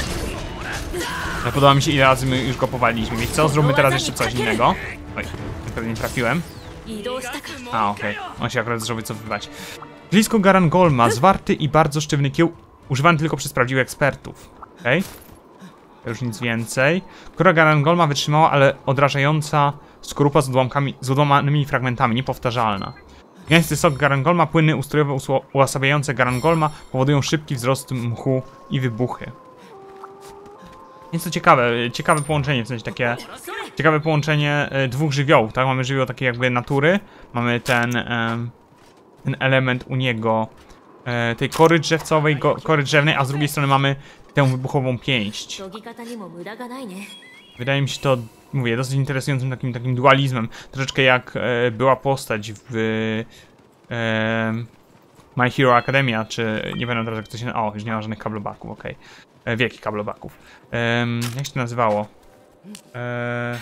Ale podoba mi się ile razy my już go powaliliśmy. Więc co? Zróbmy teraz jeszcze coś innego. Oj, akurat nie trafiłem. 移動したか A, okej. On się akurat zaczął wycofywać. Blisko Garangolma, zwarty i bardzo sztywny kieł, używany tylko przez prawdziwych ekspertów. Okej. Już nic więcej. Kora Garangolma wytrzymała, ale odrażająca skorupa z odłamkami, z odłamanymi fragmentami, niepowtarzalna. Gęsty sok Garangolma, płyny ustrojowe ułasabiające Garangolma powodują szybki wzrost mchu i wybuchy. Jest to ciekawe, ciekawe połączenie, w sensie takie ciekawe połączenie e, dwóch żywiołów, tak? Mamy żywioł takiej jakby natury, mamy ten, e, ten element u niego e, tej kory drzewcowej, go, kory drzewnej, a z drugiej strony mamy tę wybuchową pięść. 研ぎ方にも無駄がないね Wydaje mi się to, mówię, dosyć interesującym takim, takim dualizmem, troszeczkę jak e, była postać w e, My Hero Academia, czy nie pamiętam teraz jak to się... O, już nie ma żadnych kablobaków, okej. Okay. Wielkich kablobaków. Um, jak się to nazywało? Eee...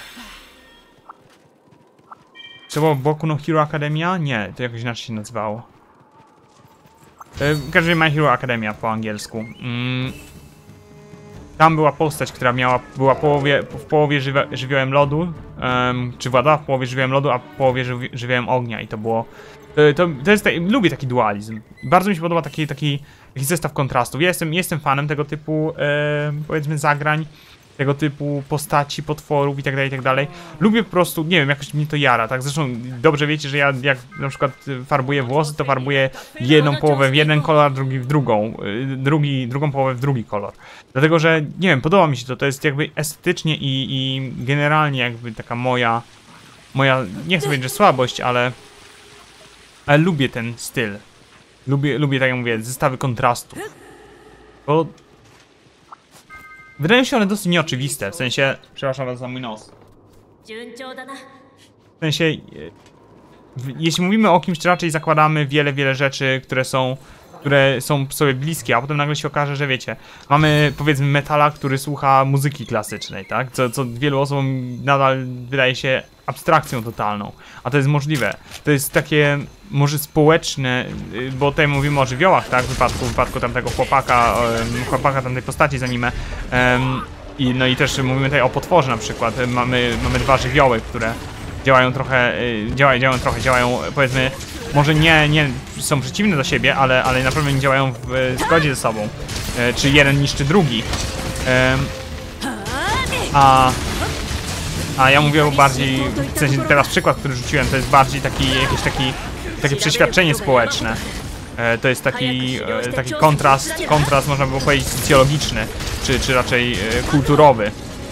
Co było Boku no Hero Academia? Nie, to jakoś inaczej się nazywało. E, w każdym razie My Hero Academia po angielsku. Mm. Tam była postać, która miała, była połowie, w połowie żywe, żywiołem lodu, um, czy władała w połowie żywiołem lodu, a w połowie żywi, żywiołem ognia i to było... To, to, to jest, lubię taki dualizm. Bardzo mi się podoba taki, taki, taki zestaw kontrastów. Ja jestem, jestem fanem tego typu, e, powiedzmy, zagrań, tego typu postaci, potworów i tak dalej, i tak dalej. Lubię po prostu, nie wiem, jakoś mnie to jara, tak? Zresztą dobrze wiecie, że ja jak na przykład farbuję włosy, to farbuję jedną połowę w jeden kolor, drugi w drugą, drugi, drugą połowę w drugi kolor. Dlatego, że, nie wiem, podoba mi się to, to jest jakby estetycznie i, i generalnie jakby taka moja, moja, nie chcę powiedzieć, że słabość, ale, ale lubię ten styl. Lubię, lubię, tak jak mówię, zestawy kontrastów. Bo wydają się one dosyć nieoczywiste, w sensie... Przepraszam was za mój nos. 順調だな W sensie... e, w- Jeśli mówimy o kimś, to raczej zakładamy wiele, wiele rzeczy, które są... Które są sobie bliskie, a potem nagle się okaże, że wiecie... Mamy, powiedzmy, metala, który słucha muzyki klasycznej, tak? Co, co wielu osobom nadal wydaje się abstrakcją totalną. A to jest możliwe. To jest takie... Może społeczne, y, bo tutaj mówimy o żywiołach, tak? W wypadku, w wypadku tamtego chłopaka, em, chłopaka tamtej postaci z anime. Em, i, no i też mówimy tutaj o potworze na przykład. Mamy, mamy dwa żywioły, które działają trochę, y, działają, działają trochę, działają, powiedzmy, może nie, nie są przeciwne do siebie, ale, ale na pewno nie działają w y, zgodzie ze sobą. Y, czy jeden niszczy drugi. Em, a... A ja mówię o bardziej, w sensie teraz przykład, który rzuciłem, to jest bardziej taki, jakiś taki, takie przeświadczenie społeczne. E, to jest taki, e, taki kontrast, kontrast można by było powiedzieć socjologiczny, czy, czy raczej e, kulturowy.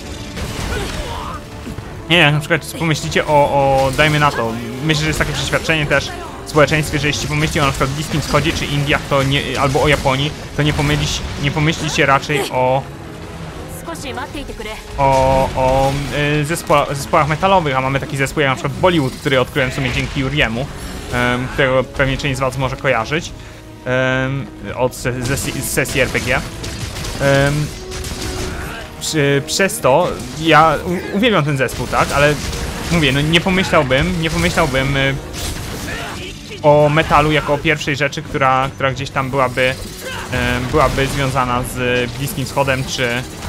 Nie wiem, na przykład pomyślicie o, o, dajmy na to, myślę, że jest takie przeświadczenie też w społeczeństwie, że jeśli pomyślicie o na przykład Bliskim Wschodzie czy Indiach, to nie, albo o Japonii, to nie, pomylić, nie pomyślicie raczej o 少し待っていてくれ o, o y, zespoła, zespołach metalowych, a mamy taki zespół jak na przykład Bollywood, który odkryłem w sumie dzięki Juriemu, um, którego pewnie część z was może kojarzyć um, od se, ze, z sesji R P G. Um, przy, przez to ja u, uwielbiam ten zespół, tak, ale mówię, no nie pomyślałbym, nie pomyślałbym y, o metalu jako o pierwszej rzeczy, która, która gdzieś tam byłaby, y, byłaby związana z Bliskim Wschodem, czy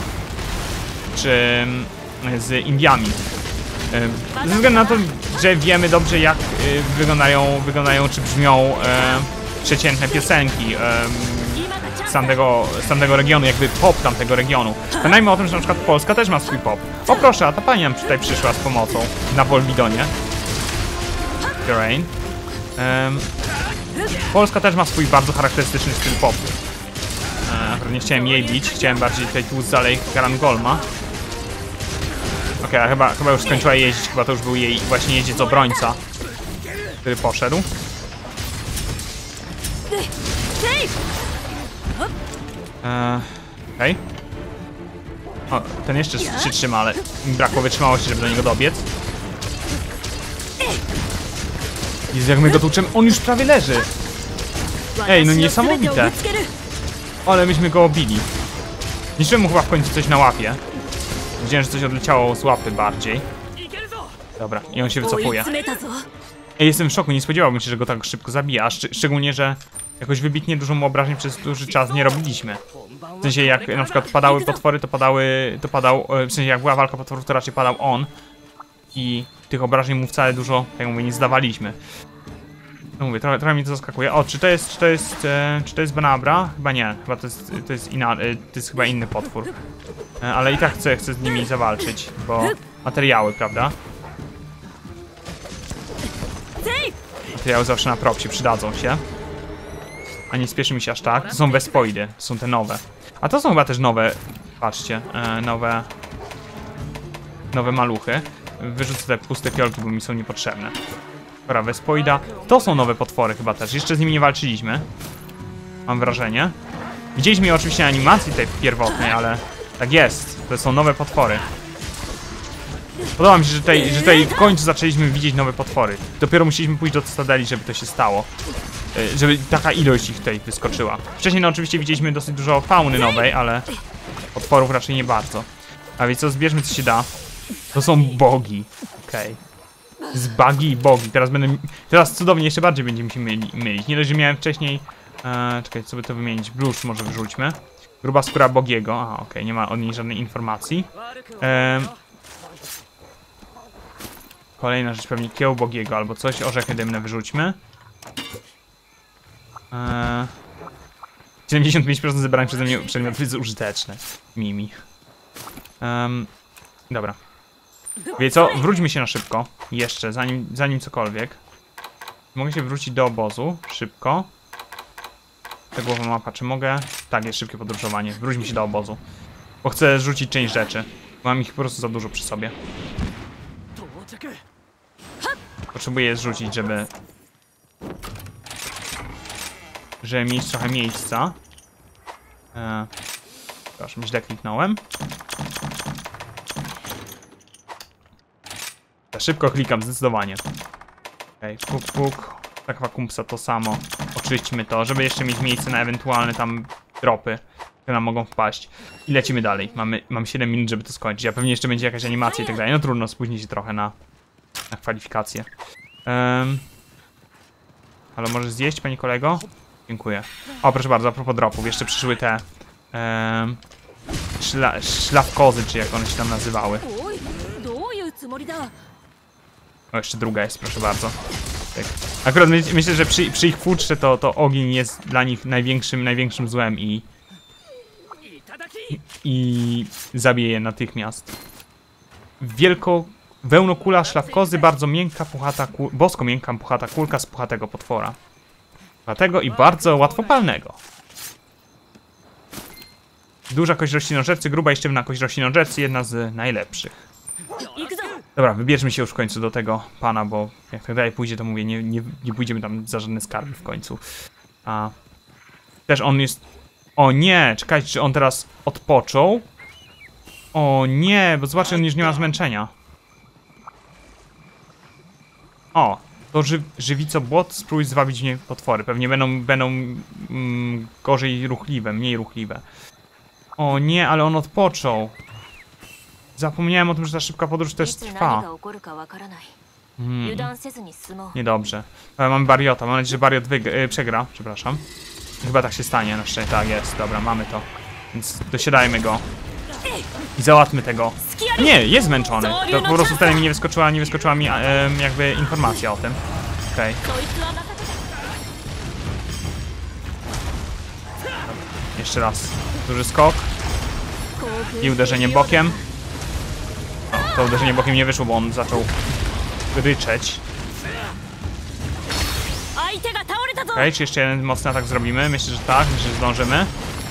czy z Indiami. Ze względu na to, że wiemy dobrze, jak wyglądają, wyglądają czy brzmią e, przeciętne piosenki e, z, tamtego, z tamtego regionu, jakby pop tamtego regionu. Pamiętajmy o tym, że na przykład Polska też ma swój pop. O proszę, a ta pani nam tutaj przyszła z pomocą na Volvidonie. Rain. E, Polska też ma swój bardzo charakterystyczny styl popu. E, nie chciałem jej bić, chciałem bardziej tutaj tłuc dalej Garangolma. Okej, okay, chyba, chyba już skończyła jeździć, chyba to już był jej właśnie jeździec obrońca, który poszedł. Eee, okej. Okay. O, ten jeszcze się trzyma, ale mi brakło wytrzymałości, żeby do niego dobiec. Jezu, jak my go tłuczemy, on już prawie leży. Ej, no niesamowite. Ale myśmy go obili. Niszczyłem mu chyba w końcu coś na łapie. Widziałem, że coś odleciało z łapy bardziej. Dobra, i on się wycofuje. Ej, jestem w szoku, nie spodziewałbym się, że go tak szybko zabija, a szcz szczególnie, że jakoś wybitnie dużo mu obrażeń przez duży czas nie robiliśmy. W sensie, jak na przykład padały potwory, to padały, to padał, w sensie jak była walka potworów, to raczej padał on. I tych obrażeń mu wcale dużo, jak mówię, nie zdawaliśmy. No mówię, trochę, trochę mnie to zaskakuje. O, czy to jest, czy to jest, e, czy to jest Banabra? Chyba nie, chyba to jest, to jest, inna, e, to jest chyba inny potwór. E, ale i tak chcę, chcę z nimi zawalczyć, bo materiały, prawda? Materiały zawsze na propsie przydadzą się. A nie spieszy mi się aż tak. To są Vespoidy, to są te nowe. A to są chyba też nowe, patrzcie, e, nowe... Nowe maluchy. Wyrzucę te puste fiolki, bo mi są niepotrzebne. Dobra, Vespoida. To są nowe potwory chyba też. Jeszcze z nimi nie walczyliśmy. Mam wrażenie. Widzieliśmy je oczywiście na animacji tej pierwotnej, ale tak jest. To są nowe potwory. Podoba mi się, że tutaj, że tutaj w końcu zaczęliśmy widzieć nowe potwory. Dopiero musieliśmy pójść do Cytadeli, żeby to się stało. Żeby taka ilość ich tutaj wyskoczyła. Wcześniej no oczywiście widzieliśmy dosyć dużo fauny nowej, ale potworów raczej nie bardzo. A więc co, zbierzmy co się da. To są bogi. Okej. Okay. Z bugi i bogi. Teraz będę... Teraz cudownie jeszcze bardziej będziemy się myli, mylić. Nie dość, że miałem wcześniej... E, czekajcie, sobie to wymienić. Blusz może wyrzućmy. Gruba skóra bogiego. Aha, okej, okay. Nie ma od niej żadnej informacji. E, kolejna rzecz, pewnie kieł bogiego albo coś. Orzechy dymne wyrzućmy. E, siedemdziesiąt pięć procent zebranych przeze mnie przedmiotów jest użyteczne. Mimi. Um, dobra. Wie co? Wróćmy się na szybko. Jeszcze, zanim, zanim cokolwiek. Mogę się wrócić do obozu. Szybko. Ta głowa mapa, czy mogę? Tak, jest szybkie podróżowanie. Wróćmy się do obozu. Bo chcę rzucić część rzeczy. Mam ich po prostu za dużo przy sobie. Potrzebuję je zrzucić, żeby... Żeby mieć trochę miejsca. Eee, proszę, źle kliknąłem. Ja szybko klikam, zdecydowanie. Okej, okay, puk, puk. Tak, wakumpsa to samo. Oczyśćmy to, żeby jeszcze mieć miejsce na ewentualne tam dropy, które nam mogą wpaść. I lecimy dalej. Mamy, mam siedem minut, żeby to skończyć. A pewnie jeszcze będzie jakaś animacja i tak dalej. No trudno, spóźni się trochę na, na kwalifikację. Um, ale możesz zjeść, panie kolego? Dziękuję. O, proszę bardzo, a propos dropów. Jeszcze przyszły te... Um, szla, szlafkozy, czy jak one się tam nazywały. O, jeszcze druga jest, proszę bardzo. Tak. Akurat my, myślę, że przy, przy ich futrze to, to ogień jest dla nich największym, największym złem i... I, i zabije je natychmiast. Wielko... Wełnokula szlafkozy, bardzo miękka, puchata, kul, bosko miękka, puchata kulka z puchatego potwora. Puchatego i bardzo łatwopalnego. Duża kość roślinożercy, gruba i sztywna kość roślinożercy, jedna z najlepszych. Dobra, wybierzmy się już w końcu do tego pana, bo jak tak dalej pójdzie, to mówię, nie, nie, nie pójdziemy tam za żadne skarby w końcu. A też on jest... O nie, czekajcie, czy on teraz odpoczął? O nie, bo zobaczcie, on już nie ma zmęczenia. O, to ży, żywicobłot, spróbuj zwabić w nie potwory. Pewnie będą, będą mm, gorzej ruchliwe, mniej ruchliwe. O nie, ale on odpoczął. Zapomniałem o tym, że ta szybka podróż też trwa. Hmm. Niedobrze. Ale mamy Bariota, mam nadzieję, że Bariot yy, przegra, przepraszam. Chyba tak się stanie, na szczęście. Tak jest, dobra, mamy to. Więc dosiadajmy go. I załatwmy tego. Nie, jest zmęczony. To po prostu wtedy mi nie wyskoczyła, nie wyskoczyła mi e, jakby informacja o tym. Okej. Okay. Jeszcze raz. Duży skok. I uderzenie bokiem. O, to uderzenie bokiem nie wyszło, bo on zaczął ryczeć. Okej, okay, czy jeszcze jeden mocny atak zrobimy? Myślę, że tak, myślę, że zdążymy.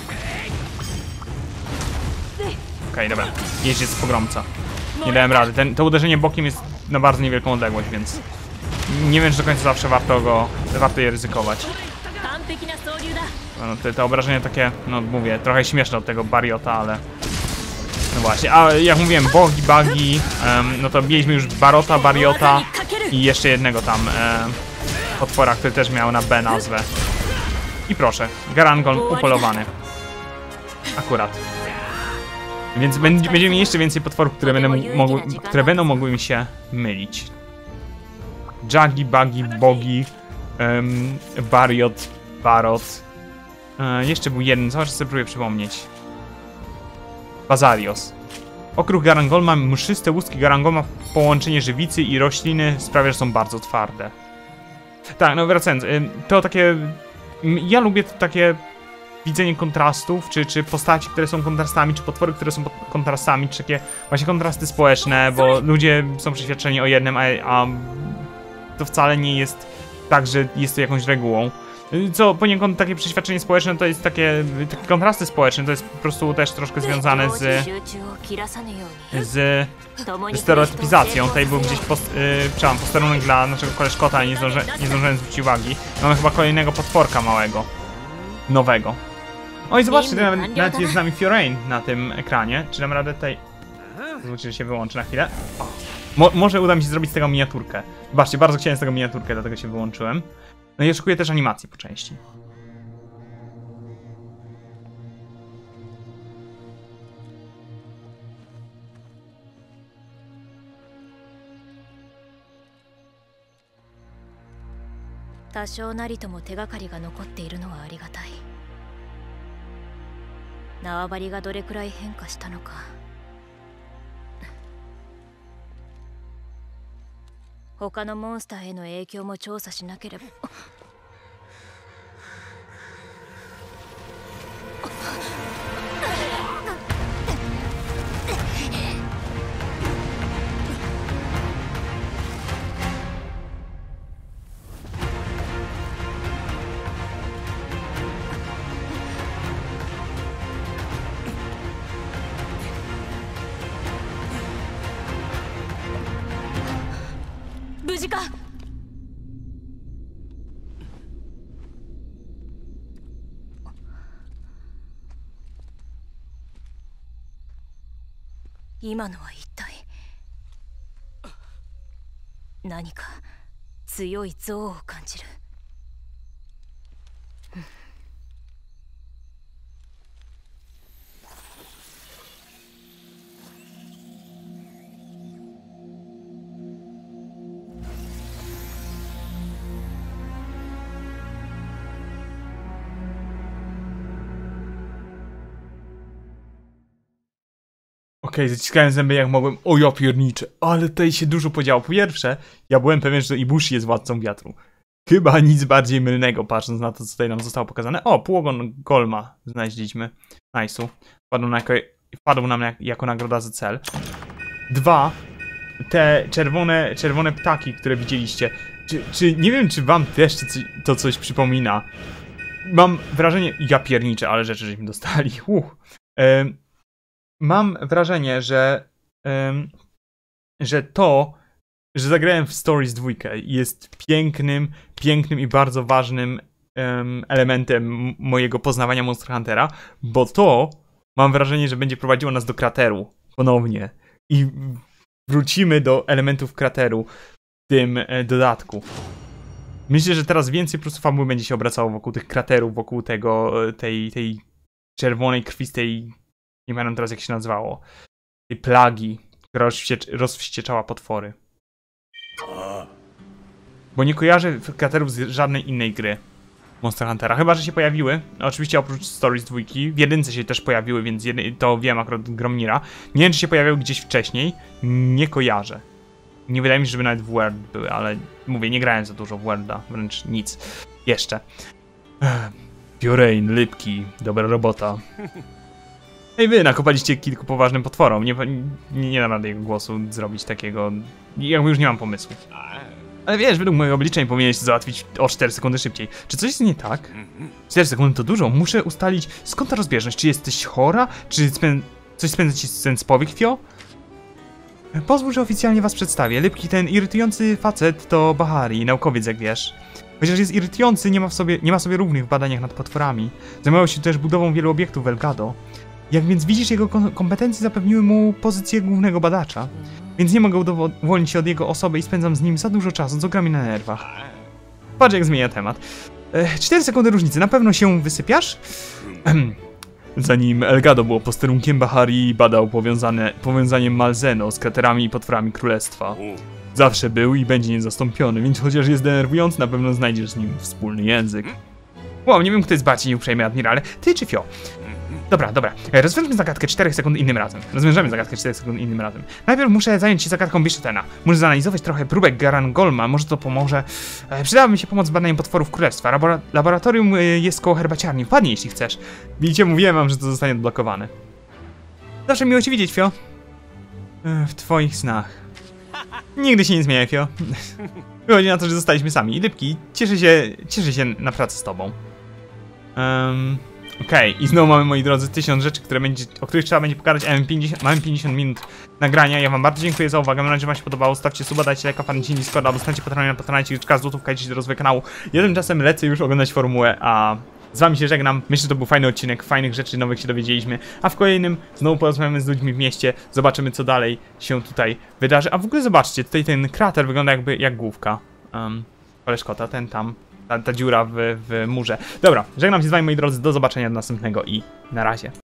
Okej, okay, dobra. Jeździec z pogromca. Nie dałem rady. Ten, to uderzenie bokiem jest na bardzo niewielką odległość, więc nie wiem, czy do końca zawsze warto go, warto je ryzykować. No, te, te obrażenia takie, no mówię, trochę śmieszne od tego Bariota, ale... No właśnie, a jak mówiłem, bogi, bugi, um, no to mieliśmy już Barota, Bariota i jeszcze jednego tam um, potwora, który też miał na B nazwę. I proszę, Garangon upolowany. Akurat. Więc będziemy mieli jeszcze więcej potworów, które będą, mogły, które będą mogły mi się mylić. Jagi, Bugi, Bogi, um, Bariot, Barot. E, jeszcze był jeden, co sobie próbuję przypomnieć. Bazarios. Okruch Garangolma, mszyste łuski Garangolma, połączenie żywicy i rośliny sprawia, że są bardzo twarde. Tak, no wracając, to takie... Ja lubię takie widzenie kontrastów, czy, czy postaci, które są kontrastami, czy potwory, które są kontrastami, czy takie właśnie kontrasty społeczne, bo ludzie są przeświadczeni o jednym, a, a to wcale nie jest tak, że jest to jakąś regułą. Co poniekąd takie przeświadczenie społeczne to jest takie, takie kontrasty społeczne, to jest po prostu też troszkę związane z, z, z stereotypizacją. Tutaj był gdzieś post, yy, przepraszam, posterunek dla naszego koleżkota, nie, zdąży, nie zdążyłem zwrócić uwagi. Mamy chyba kolejnego potworka małego, nowego. O i zobaczcie, nawet, nawet jest z nami Fiorain na tym ekranie. Czy dam radę tutaj... Zwróćcie, że się wyłączy na chwilę. O. Mo może uda mi się zrobić z tego miniaturkę. Zobaczcie, bardzo chciałem z tego miniaturkę, dlatego się wyłączyłem. No i oszukuję też animacji po części. 多少なりとも手がかりが残っているのはありがたい。縄張りがどれくらい変化したのか。他のモンスターへの影響も調査しなければ。無事か。今のは一体何か強い憎悪を感じる。 Okej, okay, zaciskałem zęby jak mogłem. O ja pierniczę, ale tutaj się dużo podziało. Po pierwsze, ja byłem pewien, że Ibushi jest władcą wiatru. Chyba nic bardziej mylnego, patrząc na to, co tutaj nam zostało pokazane. O, półogon Golma znaleźliśmy. Nice'u. Wpadł, na jako, wpadł nam jak, jako nagroda za cel. Dwa, te czerwone, czerwone ptaki, które widzieliście. Czy, czy nie wiem, czy wam też to coś przypomina. Mam wrażenie, ja pierniczę, ale rzeczy żeśmy dostali. Uh. Um, Mam wrażenie, że, um, że to, że zagrałem w Stories dwójkę jest pięknym, pięknym i bardzo ważnym um, elementem mojego poznawania Monster Huntera, bo to mam wrażenie, że będzie prowadziło nas do krateru ponownie i wrócimy do elementów krateru w tym e, dodatku. Myślę, że teraz więcej po prostu fabuły będzie się obracało wokół tych kraterów, wokół tego, tej, tej czerwonej, krwistej, nie pamiętam teraz jak się nazywało, tej plagi, która rozwścieczała potwory. Bo nie kojarzę kraterów z żadnej innej gry Monster Huntera, chyba że się pojawiły. Oczywiście oprócz Stories dwójki, w jedynce się też pojawiły, więc jedy, to wiem akurat Gromnira. Nie wiem, czy się pojawiały gdzieś wcześniej, nie kojarzę. Nie wydaje mi się, żeby nawet w World były, ale mówię, nie grałem za dużo w Worlda, wręcz nic. Jeszcze. Fiorain, Lipki, dobra robota. Ej, wy nakopaliście kilku poważnym potworom. Nie, nie, nie dam rady jego głosu zrobić takiego. Jakby już nie mam pomysłu. Ale wiesz, według moich obliczeń powinieneś to załatwić o cztery sekundy szybciej. Czy coś jest nie tak? cztery sekundy to dużo. Muszę ustalić, skąd ta rozbieżność. Czy jesteś chora? Czy spę coś spędza ci sens z powiek, Fio? Pozwól, że oficjalnie was przedstawię. Lipki, ten irytujący facet to Bahari, naukowiec, jak wiesz. Chociaż jest irytujący, nie ma, w sobie, nie ma sobie równych w badaniach nad potworami. Zajmował się też budową wielu obiektów w Elgado. Jak więc widzisz, jego kompetencje zapewniły mu pozycję głównego badacza. Więc nie mogę uwolnić się od jego osoby i spędzam z nim za dużo czasu, co gra mi na nerwach. Patrz, jak zmienia temat. E, cztery sekundy różnicy, na pewno się wysypiasz? Zanim Elgado było posterunkiem, Bahari badał powiązane, powiązanie Malzeno z kraterami i potworami królestwa. Zawsze był i będzie niezastąpiony, więc chociaż jest denerwujący, na pewno znajdziesz z nim wspólny język. Wow, nie wiem, kto jest bardziej uprzejmy, admirale. Ty czy Fio? Dobra, dobra. Rozwiążmy zagadkę czterech sekund innym razem. Rozwiążemy zagadkę czterech sekund innym razem. Najpierw muszę zająć się zagadką Bishetena. Muszę zanalizować trochę próbek Garangolma, może to pomoże. E, przydałaby mi się pomoc w badaniu potworów królestwa. Labora laboratorium y, jest koło herbaciarni. Wpadnij, jeśli chcesz. Widzicie, mówiłem wam, że to zostanie odblokowane. Zawsze miło cię widzieć, Fio. E, w twoich snach. Nigdy się nie zmienia, Fio. Wychodzi na to, że zostaliśmy sami. I Rybki, cieszę się, cieszę się na pracę z tobą. Um, Okej, okay. I znowu mamy, moi drodzy, tysiąc rzeczy, które będzie, o których trzeba będzie pokazać. Mamy pięćdziesiąt, mamy pięćdziesiąt minut nagrania. Ja wam bardzo dziękuję za uwagę. Mam nadzieję, że wam się podobało. Stawcie suba, dajcie lajka, wpadnijcie Discorda, albo stańcie patronie na patronacie, liczka złotówka, idźcie do rozwoju kanału. Ja tymczasem lecę już oglądać formułę, a z wami się żegnam. Myślę, że to był fajny odcinek, fajnych rzeczy nowych się dowiedzieliśmy. A w kolejnym znowu porozmawiamy z ludźmi w mieście, zobaczymy, co dalej się tutaj wydarzy. A w ogóle zobaczcie, tutaj ten krater wygląda jakby jak główka. Um, koleżkota, ten tam. Ta, ta dziura w, w murze. Dobra, żegnam się z wami, moi drodzy, do zobaczenia do następnego i na razie.